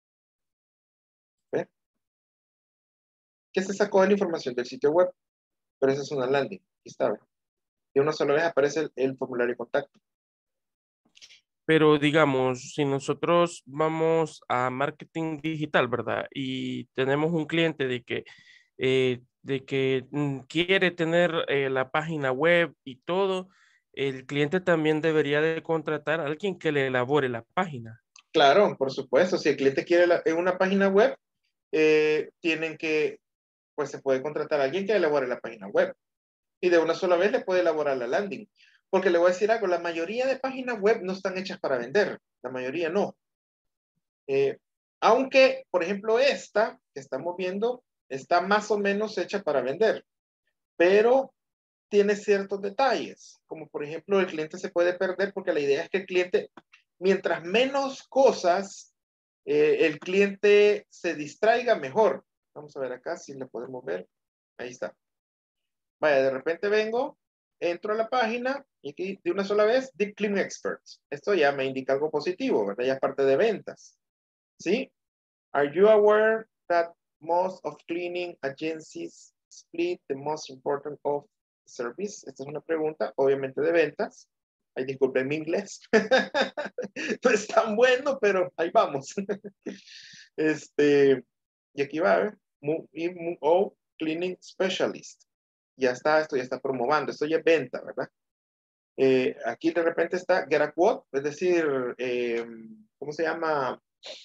¿Ve? Que se sacó de la información del sitio web, pero esa es una landing. Aquí está, ¿ve? Y una sola vez aparece el, el formulario de contacto. Pero digamos, si nosotros vamos a marketing digital, ¿verdad? Y tenemos un cliente de que, eh, de que mm, quiere tener eh, la página web y todo, el cliente también debería de contratar a alguien que le elabore la página. Claro, por supuesto. Si el cliente quiere la, en una página web, eh, tienen que, pues se puede contratar a alguien que elabore la página web. Y de una sola vez le puede elaborar la landing. Porque le voy a decir algo, la mayoría de páginas web no están hechas para vender. La mayoría no. Eh, aunque, por ejemplo, esta que estamos viendo está más o menos hecha para vender, pero tiene ciertos detalles, como por ejemplo el cliente se puede perder porque la idea es que el cliente, mientras menos cosas, eh, el cliente se distraiga mejor. Vamos a ver acá si le podemos ver. Ahí está. Vaya, de repente vengo, entro a la página y aquí de una sola vez, Deep Clean Experts. Esto ya me indica algo positivo, ¿verdad? Ya es parte de ventas. ¿Sí? Are you aware that most of cleaning agencies split the most important of service? Esta es una pregunta, obviamente de ventas. Ay, disculpen mi inglés. No es tan bueno, pero ahí vamos. Este, y aquí va, ¿eh? Move in, move out, cleaning specialist. Ya está, esto ya está promovando, esto ya es venta, ¿verdad? Eh, aquí de repente está get a quote, es decir, eh, ¿cómo se llama?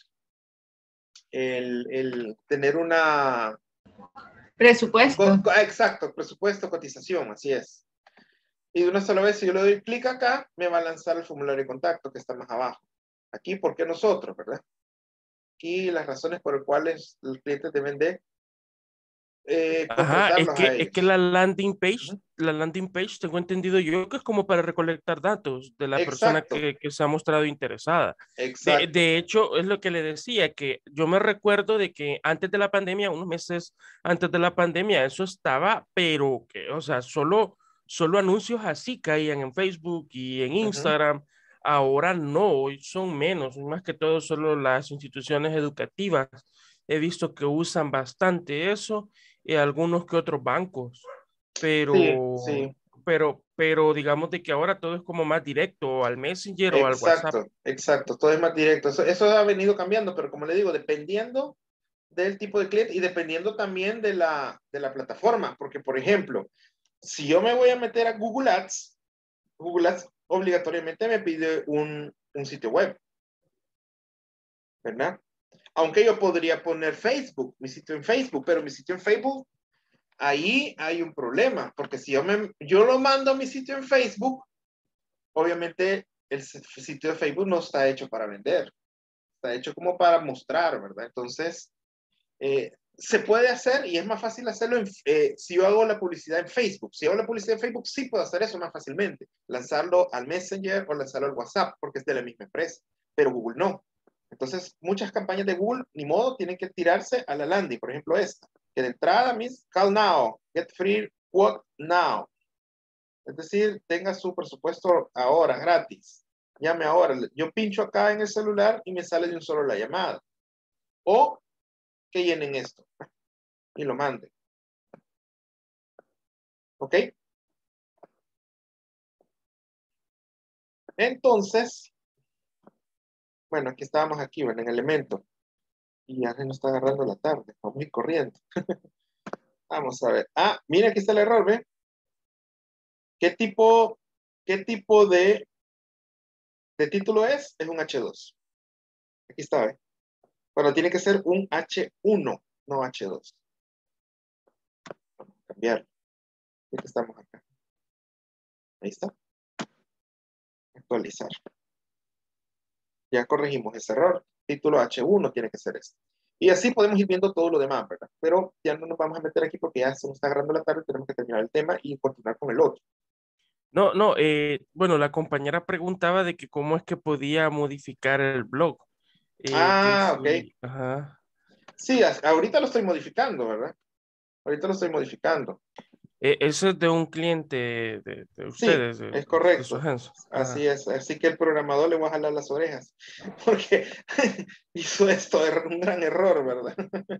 El, el tener una... Presupuesto. Co- co- exacto, presupuesto, cotización, así es. Y de una sola vez, si yo le doy clic acá, me va a lanzar el formulario de contacto que está más abajo. Aquí, ¿por qué nosotros, verdad? Aquí las razones por las cuales los clientes deben de eh, Ajá, es contratarlos a que, es que ellos. la landing page, Ujú. la landing page, tengo entendido yo que es como para recolectar datos de la persona Exacto, que, que se ha mostrado interesada. De, exacto. de hecho, es lo que le decía, que yo me recuerdo de que antes de la pandemia, unos meses antes de la pandemia, eso estaba, pero que, o sea, solo, solo anuncios así caían en Facebook y en Ujú. Instagram. Ahora no, hoy son menos, más que todo solo las instituciones educativas. He visto que usan bastante eso y algunos que otros bancos, Sí, pero, sí, pero, pero digamos de que ahora todo es como más directo al Messenger o al WhatsApp. exacto, exacto. Todo es más directo. Eso, eso ha venido cambiando, pero como le digo, dependiendo del tipo de cliente y dependiendo también de la, de la plataforma. Porque, por ejemplo, si yo me voy a meter a Google Ads, Google Ads obligatoriamente me pide un, un sitio web, ¿verdad? Aunque yo podría poner Facebook, mi sitio en Facebook, pero mi sitio en Facebook, ahí hay un problema, porque si yo, me, yo lo mando a mi sitio en Facebook, obviamente el sitio de Facebook no está hecho para vender, está hecho como para mostrar, ¿verdad? Entonces, eh, se puede hacer y es más fácil hacerlo en, eh, si yo hago la publicidad en Facebook. Si hago la publicidad en Facebook, sí puedo hacer eso más fácilmente. Lanzarlo al Messenger o lanzarlo al WhatsApp porque es de la misma empresa, pero Google no. Entonces, muchas campañas de Google, ni modo, tienen que tirarse a la landing. Por ejemplo, esta, que de entrada, mis, call now, get free quote now. Es decir, tenga su presupuesto ahora, gratis. Llame ahora. Yo pincho acá en el celular y me sale de un solo la llamada. O que llenen esto y lo manden. ¿Ok? Entonces, bueno, aquí estábamos aquí, bueno, en elemento. Y ya se nos está agarrando la tarde. Vamos a ir corriendo. Vamos a ver. Ah, mira, aquí está el error, ¿ve? ¿Qué tipo, qué tipo de, de título es? Es un hache dos. Aquí está, ¿ve? Bueno, tiene que ser un hache uno. no H dos. Vamos a cambiar. Ya que estamos acá. Ahí está. Actualizar. Ya corregimos ese error. Título H uno tiene que ser este. Y así podemos ir viendo todo lo demás, ¿verdad? Pero ya no nos vamos a meter aquí porque ya se nos está agarrando la tarde, tenemos que terminar el tema y continuar con el otro. No, no, eh, bueno, la compañera preguntaba de que cómo es que podía modificar el blog. Eh, que Ah, ok. si- ajá. Sí, a- ahorita lo estoy modificando, ¿verdad? Ahorita lo estoy modificando. Eh, eso es de un cliente de, de Sí, ustedes, de, es de su correcto. agencia. Así Ah. es. Así que el programador le va a jalar las orejas. Porque hizo esto, er- un gran error, ¿verdad?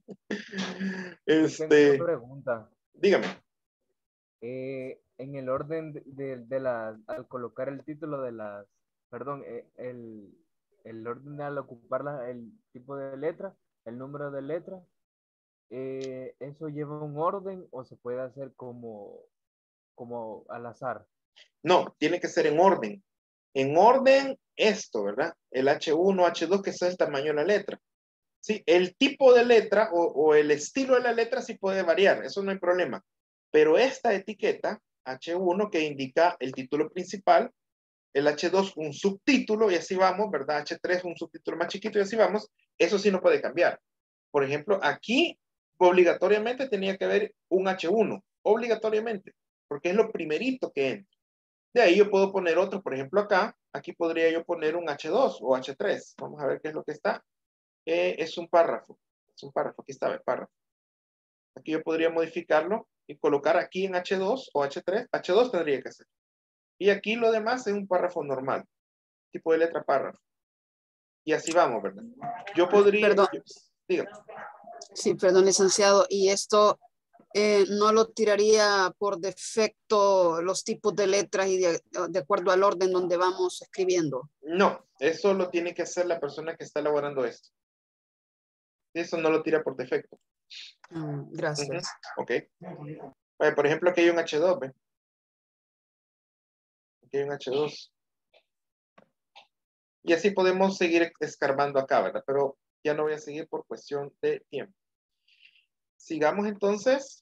Tengo una Este, pregunta. dígame. Eh, en el orden de, de, de las, al colocar el título de las, perdón, eh, el, el orden al ocupar la- el tipo de letra, el número de letra, eh, ¿eso lleva un orden o se puede hacer como, como al azar? No, tiene que ser en orden. En orden esto, ¿verdad? El H uno, H dos, que es el tamaño de la letra. Sí, el tipo de letra o, o el estilo de la letra sí puede variar, eso no hay problema. Pero esta etiqueta, H uno, que indica el título principal, el H dos un subtítulo y así vamos, ¿verdad? H tres un subtítulo más chiquito y así vamos, eso sí no puede cambiar. Por ejemplo, aquí obligatoriamente tenía que haber un H uno, obligatoriamente, porque es lo primerito que entra. De ahí yo puedo poner otro, por ejemplo acá, aquí podría yo poner un H dos o H tres. Vamos a ver qué es lo que está. Eh, es un párrafo, es un párrafo, aquí está el párrafo. Aquí yo podría modificarlo y colocar aquí en H dos o H tres, H dos tendría que ser. Y aquí lo demás es un párrafo normal, tipo de letra párrafo. Y así vamos, ¿verdad? Yo podría, Perdón. yo, dígame. Sí, perdón, licenciado. Y esto eh, no lo tiraría por defecto los tipos de letras y de, de acuerdo al orden donde vamos escribiendo. No, eso lo tiene que hacer la persona que está elaborando esto. Eso no lo tira por defecto. Mm, gracias. Uh-huh. Ok. Vale, por ejemplo, aquí hay un H dos, ¿ve? Aquí hay un H dos. Y así podemos seguir escarbando acá, ¿verdad? Pero ya no voy a seguir por cuestión de tiempo. Sigamos entonces.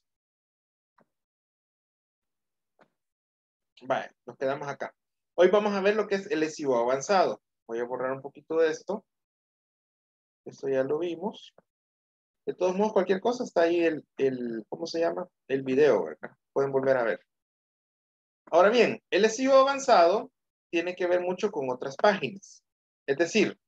Vale, nos quedamos acá. Hoy vamos a ver lo que es el S E O avanzado. Voy a borrar un poquito de esto. Esto ya lo vimos. De todos modos, cualquier cosa está ahí el, el ¿cómo se llama? El video, ¿verdad? Pueden volver a ver. Ahora bien, el S E O avanzado tiene que ver mucho con otras páginas. Es decir,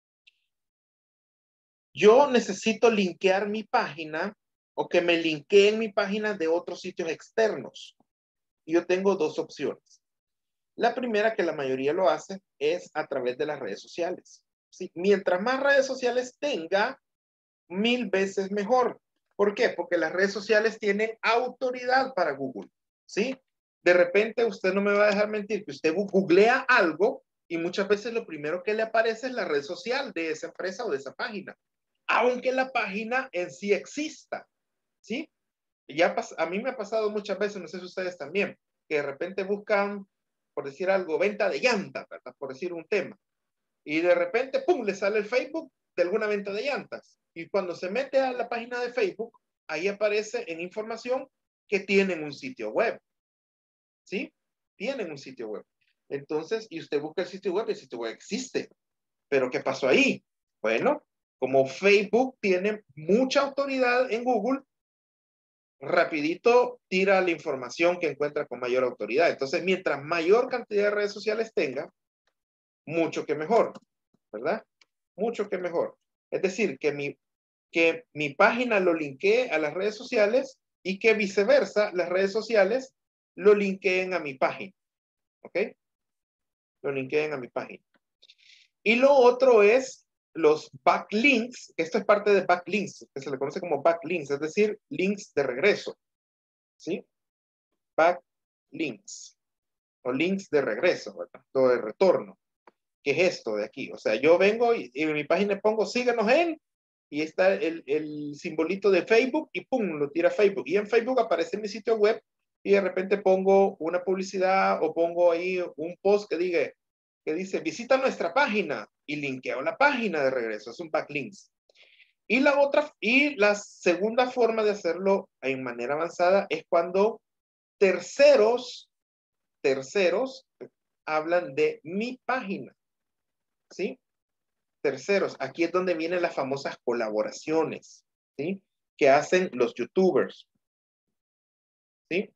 yo necesito linkear mi página o que me linkeen mi página de otros sitios externos. Y yo tengo dos opciones. La primera, que la mayoría lo hace, es a través de las redes sociales. ¿Sí? Mientras más redes sociales tenga, mil veces mejor. ¿Por qué? Porque las redes sociales tienen autoridad para Google. ¿Sí? De repente usted no me va a dejar mentir que usted googlea algo y muchas veces lo primero que le aparece es la red social de esa empresa o de esa página. Aunque la página en sí exista. ¿Sí? Ya a mí me ha pasado muchas veces, no sé si ustedes también, que de repente buscan, por decir algo, venta de llantas, ¿verdad? Por decir un tema. Y de repente, ¡pum!, le sale el Facebook de alguna venta de llantas. Y cuando se mete a la página de Facebook, ahí aparece en información que tienen un sitio web. ¿Sí? Tienen un sitio web. Entonces, y usted busca el sitio web, el sitio web existe. ¿Pero qué pasó ahí? Bueno, como Facebook tiene mucha autoridad en Google, rapidito tira la información que encuentra con mayor autoridad. Entonces, mientras mayor cantidad de redes sociales tenga, mucho que mejor, ¿verdad? Mucho que mejor. Es decir, que mi, que mi página lo linkee a las redes sociales y que viceversa, las redes sociales lo linkeen a mi página. ¿Ok? Lo linkeen a mi página. Y lo otro es los backlinks. Esto es parte de backlinks, que se le conoce como backlinks, es decir, links de regreso. ¿Sí? Backlinks. O links de regreso, ¿verdad? O de retorno. ¿Qué es esto de aquí? O sea, yo vengo y, y en mi página pongo síganos en, y está el, el simbolito de Facebook y pum, lo tira Facebook. Y en Facebook aparece mi sitio web y de repente pongo una publicidad o pongo ahí un post que diga, que dice visita nuestra página y linkeo la página de regreso. Es un backlinks. Y la otra, y la segunda forma de hacerlo en manera avanzada es cuando terceros, terceros hablan de mi página, ¿sí? Terceros, aquí es donde vienen las famosas colaboraciones, ¿sí? Que hacen los youtubers, ¿sí?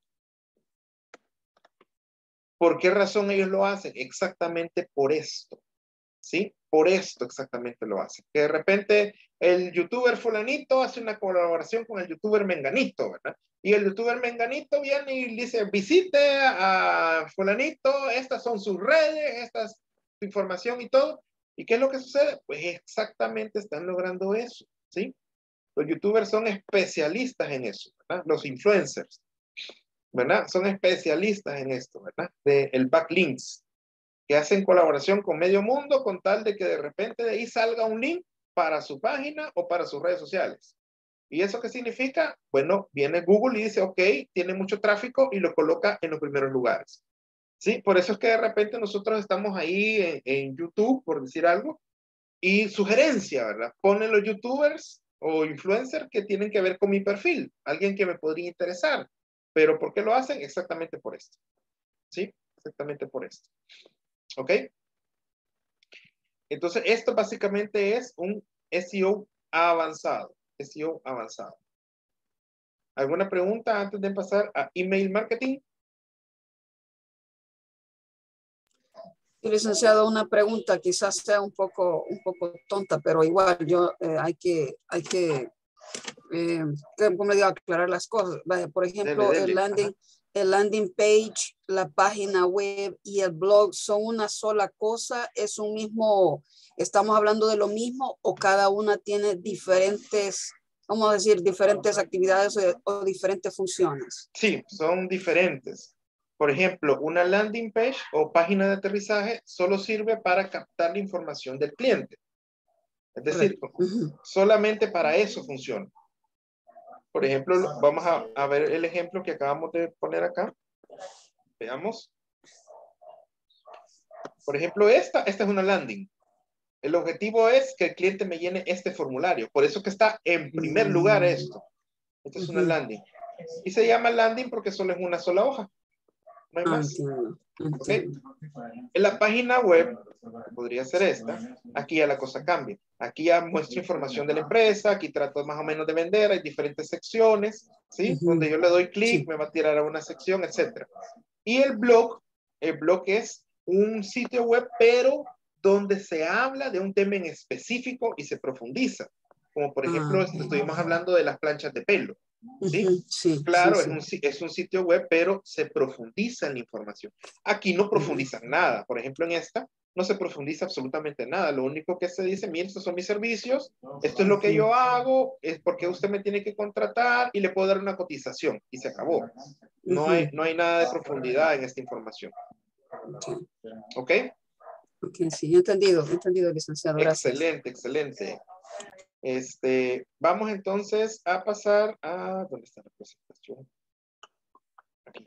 ¿Por qué razón ellos lo hacen? Exactamente por esto, ¿sí? Por esto exactamente lo hacen. Que de repente el youtuber fulanito hace una colaboración con el youtuber menganito, ¿verdad? Y el youtuber menganito viene y dice, visite a fulanito, estas son sus redes, esta es su información y todo. ¿Y qué es lo que sucede? Pues exactamente están logrando eso, ¿sí? Los youtubers son especialistas en eso, ¿verdad? Los influencers, ¿verdad? Son especialistas en esto, ¿verdad? De el backlinks, que hacen colaboración con medio mundo con tal de que de repente de ahí salga un link para su página o para sus redes sociales. ¿Y eso qué significa? Bueno, viene Google y dice, ok, tiene mucho tráfico y lo coloca en los primeros lugares. Sí, por eso es que de repente nosotros estamos ahí en, en YouTube, por decir algo, y sugerencia, ¿verdad? Ponen los youtubers o influencers que tienen que ver con mi perfil, alguien que me podría interesar. ¿Pero por qué lo hacen? Exactamente por esto. ¿Sí? Exactamente por esto. ¿Ok? Entonces, esto básicamente es un S E O avanzado. S E O avanzado. ¿Alguna pregunta antes de pasar a email marketing? Sí, licenciado, una pregunta, quizás sea un poco, un poco tonta, pero igual yo eh, hay que, hay que, eh, ¿cómo le digo? Aclarar las cosas. Vaya, por ejemplo, Dele, dele. el landing, el landing page, la página web y el blog son una sola cosa, es un mismo, estamos hablando de lo mismo o cada una tiene diferentes, vamos a decir, diferentes actividades o, o diferentes funciones. Sí, son diferentes. Por ejemplo, una landing page o página de aterrizaje solo sirve para captar la información del cliente. Es decir, uh-huh. solamente para eso funciona. Por ejemplo, vamos a, a ver el ejemplo que acabamos de poner acá. Veamos. Por ejemplo, esta, esta es una landing. El objetivo es que el cliente me llene este formulario. Por eso que está en primer lugar esto. Esta es una landing. Y se llama landing porque solo es una sola hoja. No hay más. Entiendo, entiendo. ¿Okay? En la página web, podría ser esta, aquí ya la cosa cambia. Aquí ya muestro información de la empresa, aquí trato más o menos de vender, hay diferentes secciones, ¿sí? Uh-huh. Donde yo le doy clic, sí. me va a tirar a una sección, etcétera. Y el blog, el blog es un sitio web, pero donde se habla de un tema en específico y se profundiza. Como por ejemplo, uh-huh. estuvimos hablando de las planchas de pelo. ¿Sí? Uh-huh. Sí, claro, sí, sí. Es, un, es un sitio web, pero se profundiza en la información. Aquí no profundizan uh-huh. nada. Por ejemplo, en esta no se profundiza absolutamente nada. Lo único que se dice, mire, estos son mis servicios, esto es lo que yo hago, es porque usted me tiene que contratar y le puedo dar una cotización. Y se acabó. No, uh-huh. hay, no hay nada de profundidad en esta información. ¿Ok? Ok, sí, entendido, entendido, licenciado. Gracias. Excelente, excelente. Este, vamos entonces a pasar a... ¿Dónde está la presentación? Aquí.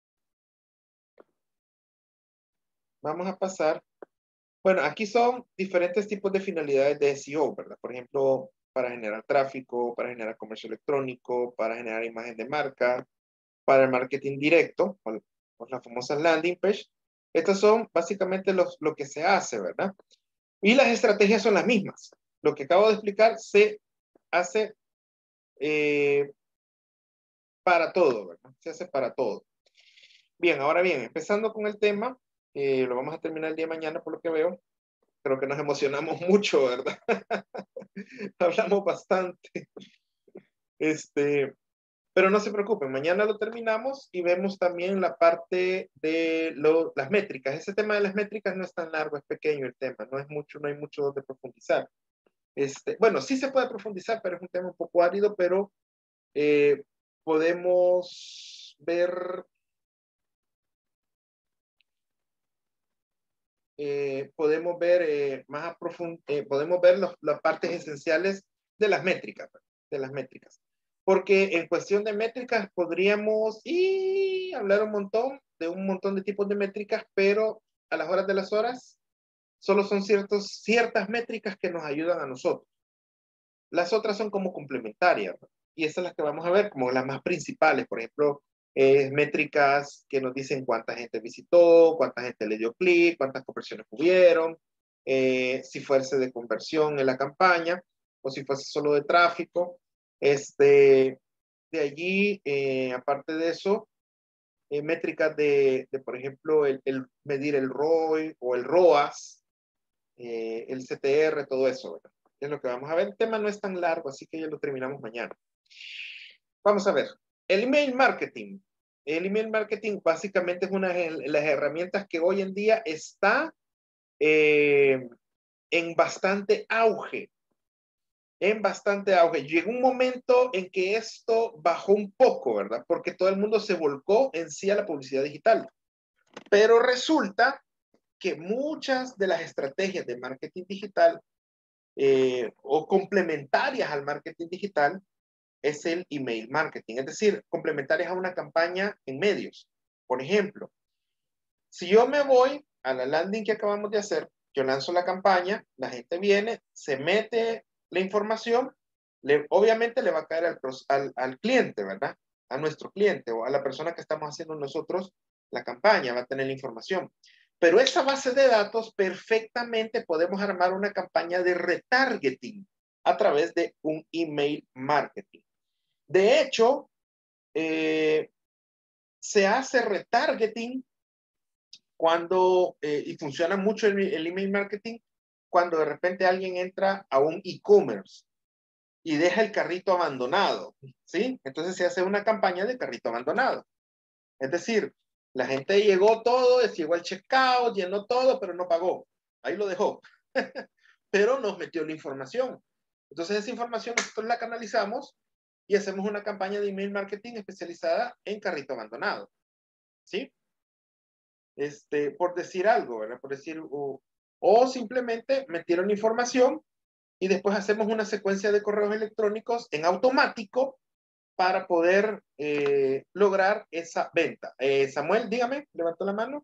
Vamos a pasar... Bueno, aquí son diferentes tipos de finalidades de S E O, ¿verdad? Por ejemplo, para generar tráfico, para generar comercio electrónico, para generar imagen de marca, para el marketing directo, o la famosa landing page. Estos son básicamente los, lo que se hace, ¿verdad? Y las estrategias son las mismas. Lo que acabo de explicar se hace eh, para todo, ¿verdad? Se hace para todo. Bien, ahora bien, empezando con el tema, eh, lo vamos a terminar el día de mañana por lo que veo. Creo que nos emocionamos mucho, ¿verdad? Hablamos bastante. Este, pero no se preocupen, mañana lo terminamos y vemos también la parte de lo, las métricas. Ese tema de las métricas no es tan largo, es pequeño el tema, no es mucho, no hay mucho donde profundizar. Este, bueno, sí se puede profundizar, pero es un tema un poco árido, pero eh, podemos ver, eh, podemos ver eh, más a profund, eh, podemos ver los, las partes esenciales de las métricas, de las métricas. Porque en cuestión de métricas podríamos y hablar un montón de un montón de tipos de métricas, pero a las horas de las horas solo son ciertos, ciertas métricas que nos ayudan a nosotros. Las otras son como complementarias, ¿no? Y estas son las que vamos a ver como las más principales. Por ejemplo, eh, métricas que nos dicen cuánta gente visitó, cuánta gente le dio clic, cuántas conversiones hubieron, eh, si fuese de conversión en la campaña o si fuese solo de tráfico. Este, de allí, eh, aparte de eso, eh, métricas de, de, por ejemplo, el, el medir el R O I o el R O A S, eh, el C T R, todo eso, ¿verdad? Es lo que vamos a ver. El tema no es tan largo, así que ya lo terminamos mañana. Vamos a ver. El email marketing. El email marketing básicamente es una de las herramientas que hoy en día está eh, en bastante auge. En bastante auge. Llegó un momento en que esto bajó un poco, ¿verdad? Porque todo el mundo se volcó en sí a la publicidad digital. Pero resulta que muchas de las estrategias de marketing digital eh, o complementarias al marketing digital es el email marketing, es decir, complementarias a una campaña en medios. Por ejemplo, si yo me voy a la landing que acabamos de hacer, yo lanzo la campaña, la gente viene, se mete la información, le, obviamente le va a caer al, al, al cliente, ¿verdad? A nuestro cliente o a la persona que estamos haciendo nosotros la campaña, va a tener la información. Pero esa base de datos perfectamente podemos armar una campaña de retargeting a través de un email marketing. De hecho, eh, se hace retargeting cuando, eh, y funciona mucho el, el email marketing, cuando de repente alguien entra a un e-commerce y deja el carrito abandonado, ¿sí? Entonces se hace una campaña de carrito abandonado. Es decir, la gente llegó todo, llegó al checkout, llenó todo, pero no pagó. Ahí lo dejó. Pero nos metió la información. Entonces esa información nosotros la canalizamos y hacemos una campaña de email marketing especializada en carrito abandonado. ¿Sí? Este, por decir algo, ¿verdad? Por decir, o, o simplemente metieron información y después hacemos una secuencia de correos electrónicos en automático para poder eh, lograr esa venta. Eh, Samuel, dígame, levantó la mano.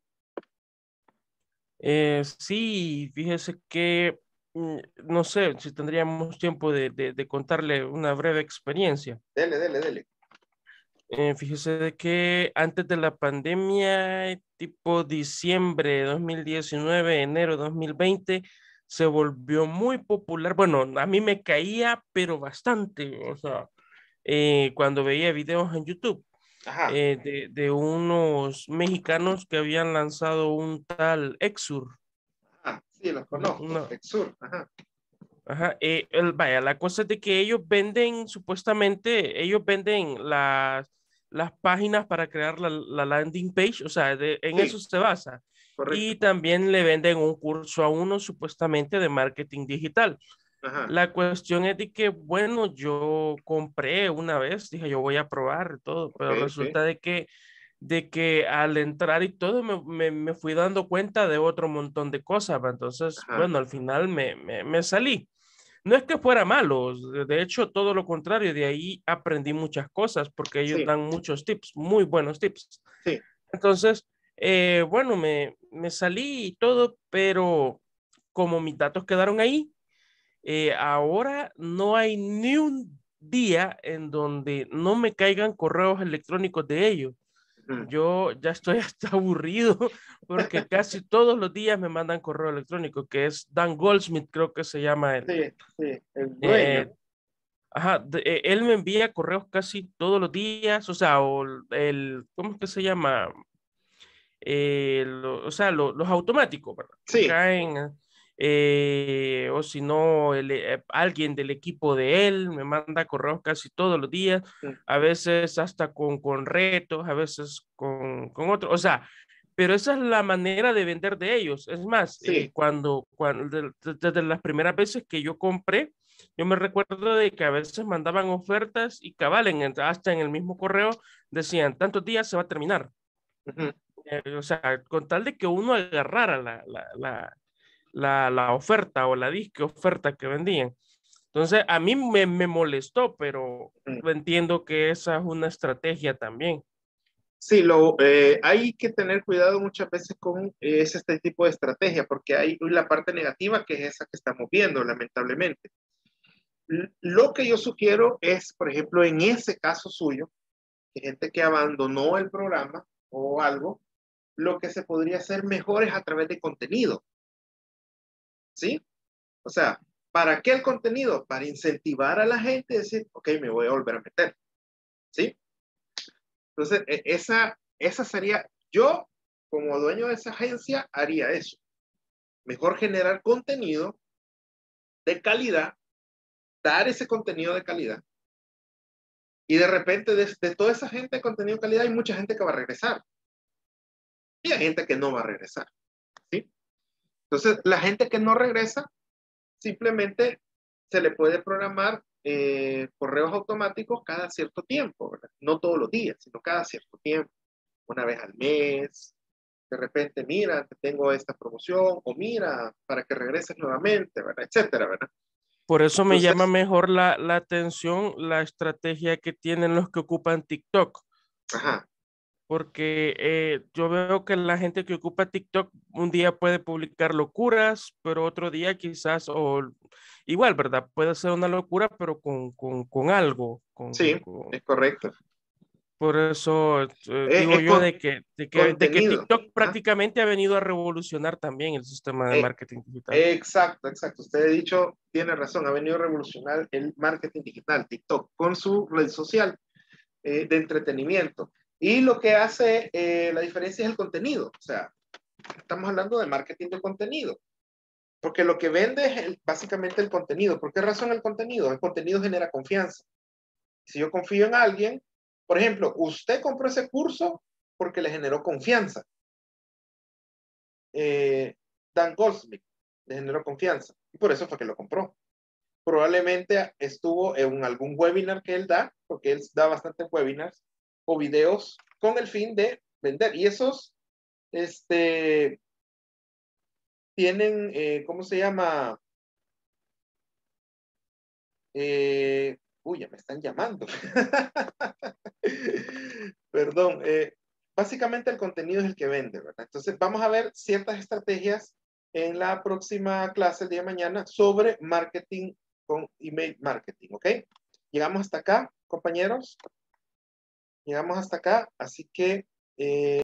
Eh, sí, fíjese que mm, no sé si tendríamos tiempo de, de, de contarle una breve experiencia. Dele, dele, dele. Eh, fíjese de que antes de la pandemia, tipo diciembre de dos mil diecinueve, enero de dos mil veinte, se volvió muy popular. Bueno, a mí me caía, pero bastante. O sea, eh, cuando veía videos en YouTube eh, de, de unos mexicanos que habían lanzado un tal Exur. Ah, sí, los conozco. Una, Exur, ajá. Ajá, eh, el, vaya, la cosa es de que ellos venden, supuestamente, ellos venden las, las páginas para crear la, la landing page, o sea, de, en Sí, eso se basa. correcto. Y también le venden un curso a uno, supuestamente, de marketing digital. Ajá. La cuestión es de que, bueno, yo compré una vez, dije, yo voy a probar todo, pero Okay, resulta okay. de que, de que al entrar y todo me, me, me fui dando cuenta de otro montón de cosas, ¿va? Entonces, Ajá. bueno, al final me, me, me salí. No es que fuera malo, de hecho, todo lo contrario, de ahí aprendí muchas cosas porque ellos Sí, dan muchos tips, muy buenos tips. sí. Entonces, eh, bueno, me, me salí y todo, pero como mis datos quedaron ahí, eh, ahora no hay ni un día en donde no me caigan correos electrónicos de ellos. Ujú. Yo ya estoy hasta aburrido porque casi todos los días me mandan correo electrónico, que es Dan Goldsmith, creo que se llama el, Sí, sí, el dueño. eh, ajá, de- eh, él me envía correos casi todos los días, o sea, o el, el- ¿cómo es que se llama? Eh, lo- o sea, lo- los automáticos, ¿verdad? Que Sí, caen, eh, o si no, el, eh, alguien del equipo de él me manda correos casi todos los días, mm, a veces hasta con, con retos, a veces con, con otros, o sea, pero esa es la manera de vender de ellos. Es más, eh, sí, cuando, cuando de- de- desde las primeras veces que yo compré, yo me recuerdo de que a veces mandaban ofertas y cabal, en el- hasta en el mismo correo decían, tantos días se va a terminar. ujú, Eh, o sea, con tal de que uno agarrara la, la, la, la, la oferta o la disque oferta que vendían. Entonces, a mí me, me molestó, pero ujú. entiendo que esa es una estrategia también. Sí, lo, eh, hay que tener cuidado muchas veces con eh, ese este tipo de estrategia, porque hay la parte negativa que es esa que estamos viendo, lamentablemente. Lo que yo sugiero es, por ejemplo, en ese caso suyo, que gente que abandonó el programa o algo, lo que se podría hacer mejor es a través de contenido. ¿Sí? O sea, ¿para qué el contenido? Para incentivar a la gente a decir, ok, me voy a volver a meter. ¿Sí? Entonces, esa, esa sería, yo como dueño de esa agencia haría eso. Mejor generar contenido de calidad, dar ese contenido de calidad. Y de repente, de, de toda esa gente de contenido de calidad, hay mucha gente que va a regresar. Y hay gente que no va a regresar. ¿Sí? Entonces, la gente que no regresa, simplemente se le puede programar eh, correos automáticos cada cierto tiempo, ¿verdad? No todos los días, sino cada cierto tiempo. Una vez al mes. De repente, mira, te tengo esta promoción, o mira, para que regreses nuevamente, ¿verdad? Etcétera, ¿verdad? Por eso me Entonces, llama mejor la, la atención la estrategia que tienen los que ocupan TikTok. Ajá. Porque eh, yo veo que la gente que ocupa TikTok un día puede publicar locuras, pero otro día quizás, o igual, ¿verdad? Puede ser una locura, pero con, con, con algo. Con, Sí, con- es correcto. por eso eh, Es, digo es yo con, de que, de que, de que contenido. TikTok Ajá. prácticamente ha venido a revolucionar también el sistema de Eh, marketing digital. Exacto, exacto. Usted ha dicho, tiene razón, ha venido a revolucionar el marketing digital, TikTok, con su red social eh, de entretenimiento. Y lo que hace eh, la diferencia es el contenido. O sea, estamos hablando de marketing de contenido. Porque lo que vende es el, básicamente el contenido. ¿Por qué razón el contenido? El contenido genera confianza. Si yo confío en alguien, por ejemplo, usted compró ese curso porque le generó confianza. Eh, Dan Goldsmith le generó confianza y por eso fue que lo compró. Probablemente estuvo en algún webinar que él da, porque él da bastantes webinars o videos con el fin de vender. Y esos este, tienen, eh, ¿cómo se llama? Eh, uy, ya me están llamando. Perdón. Eh, básicamente el contenido es el que vende, ¿verdad? Entonces vamos a ver ciertas estrategias en la próxima clase el día de mañana sobre marketing con email marketing, ¿ok? Llegamos hasta acá, compañeros. Llegamos hasta acá, así que... Eh,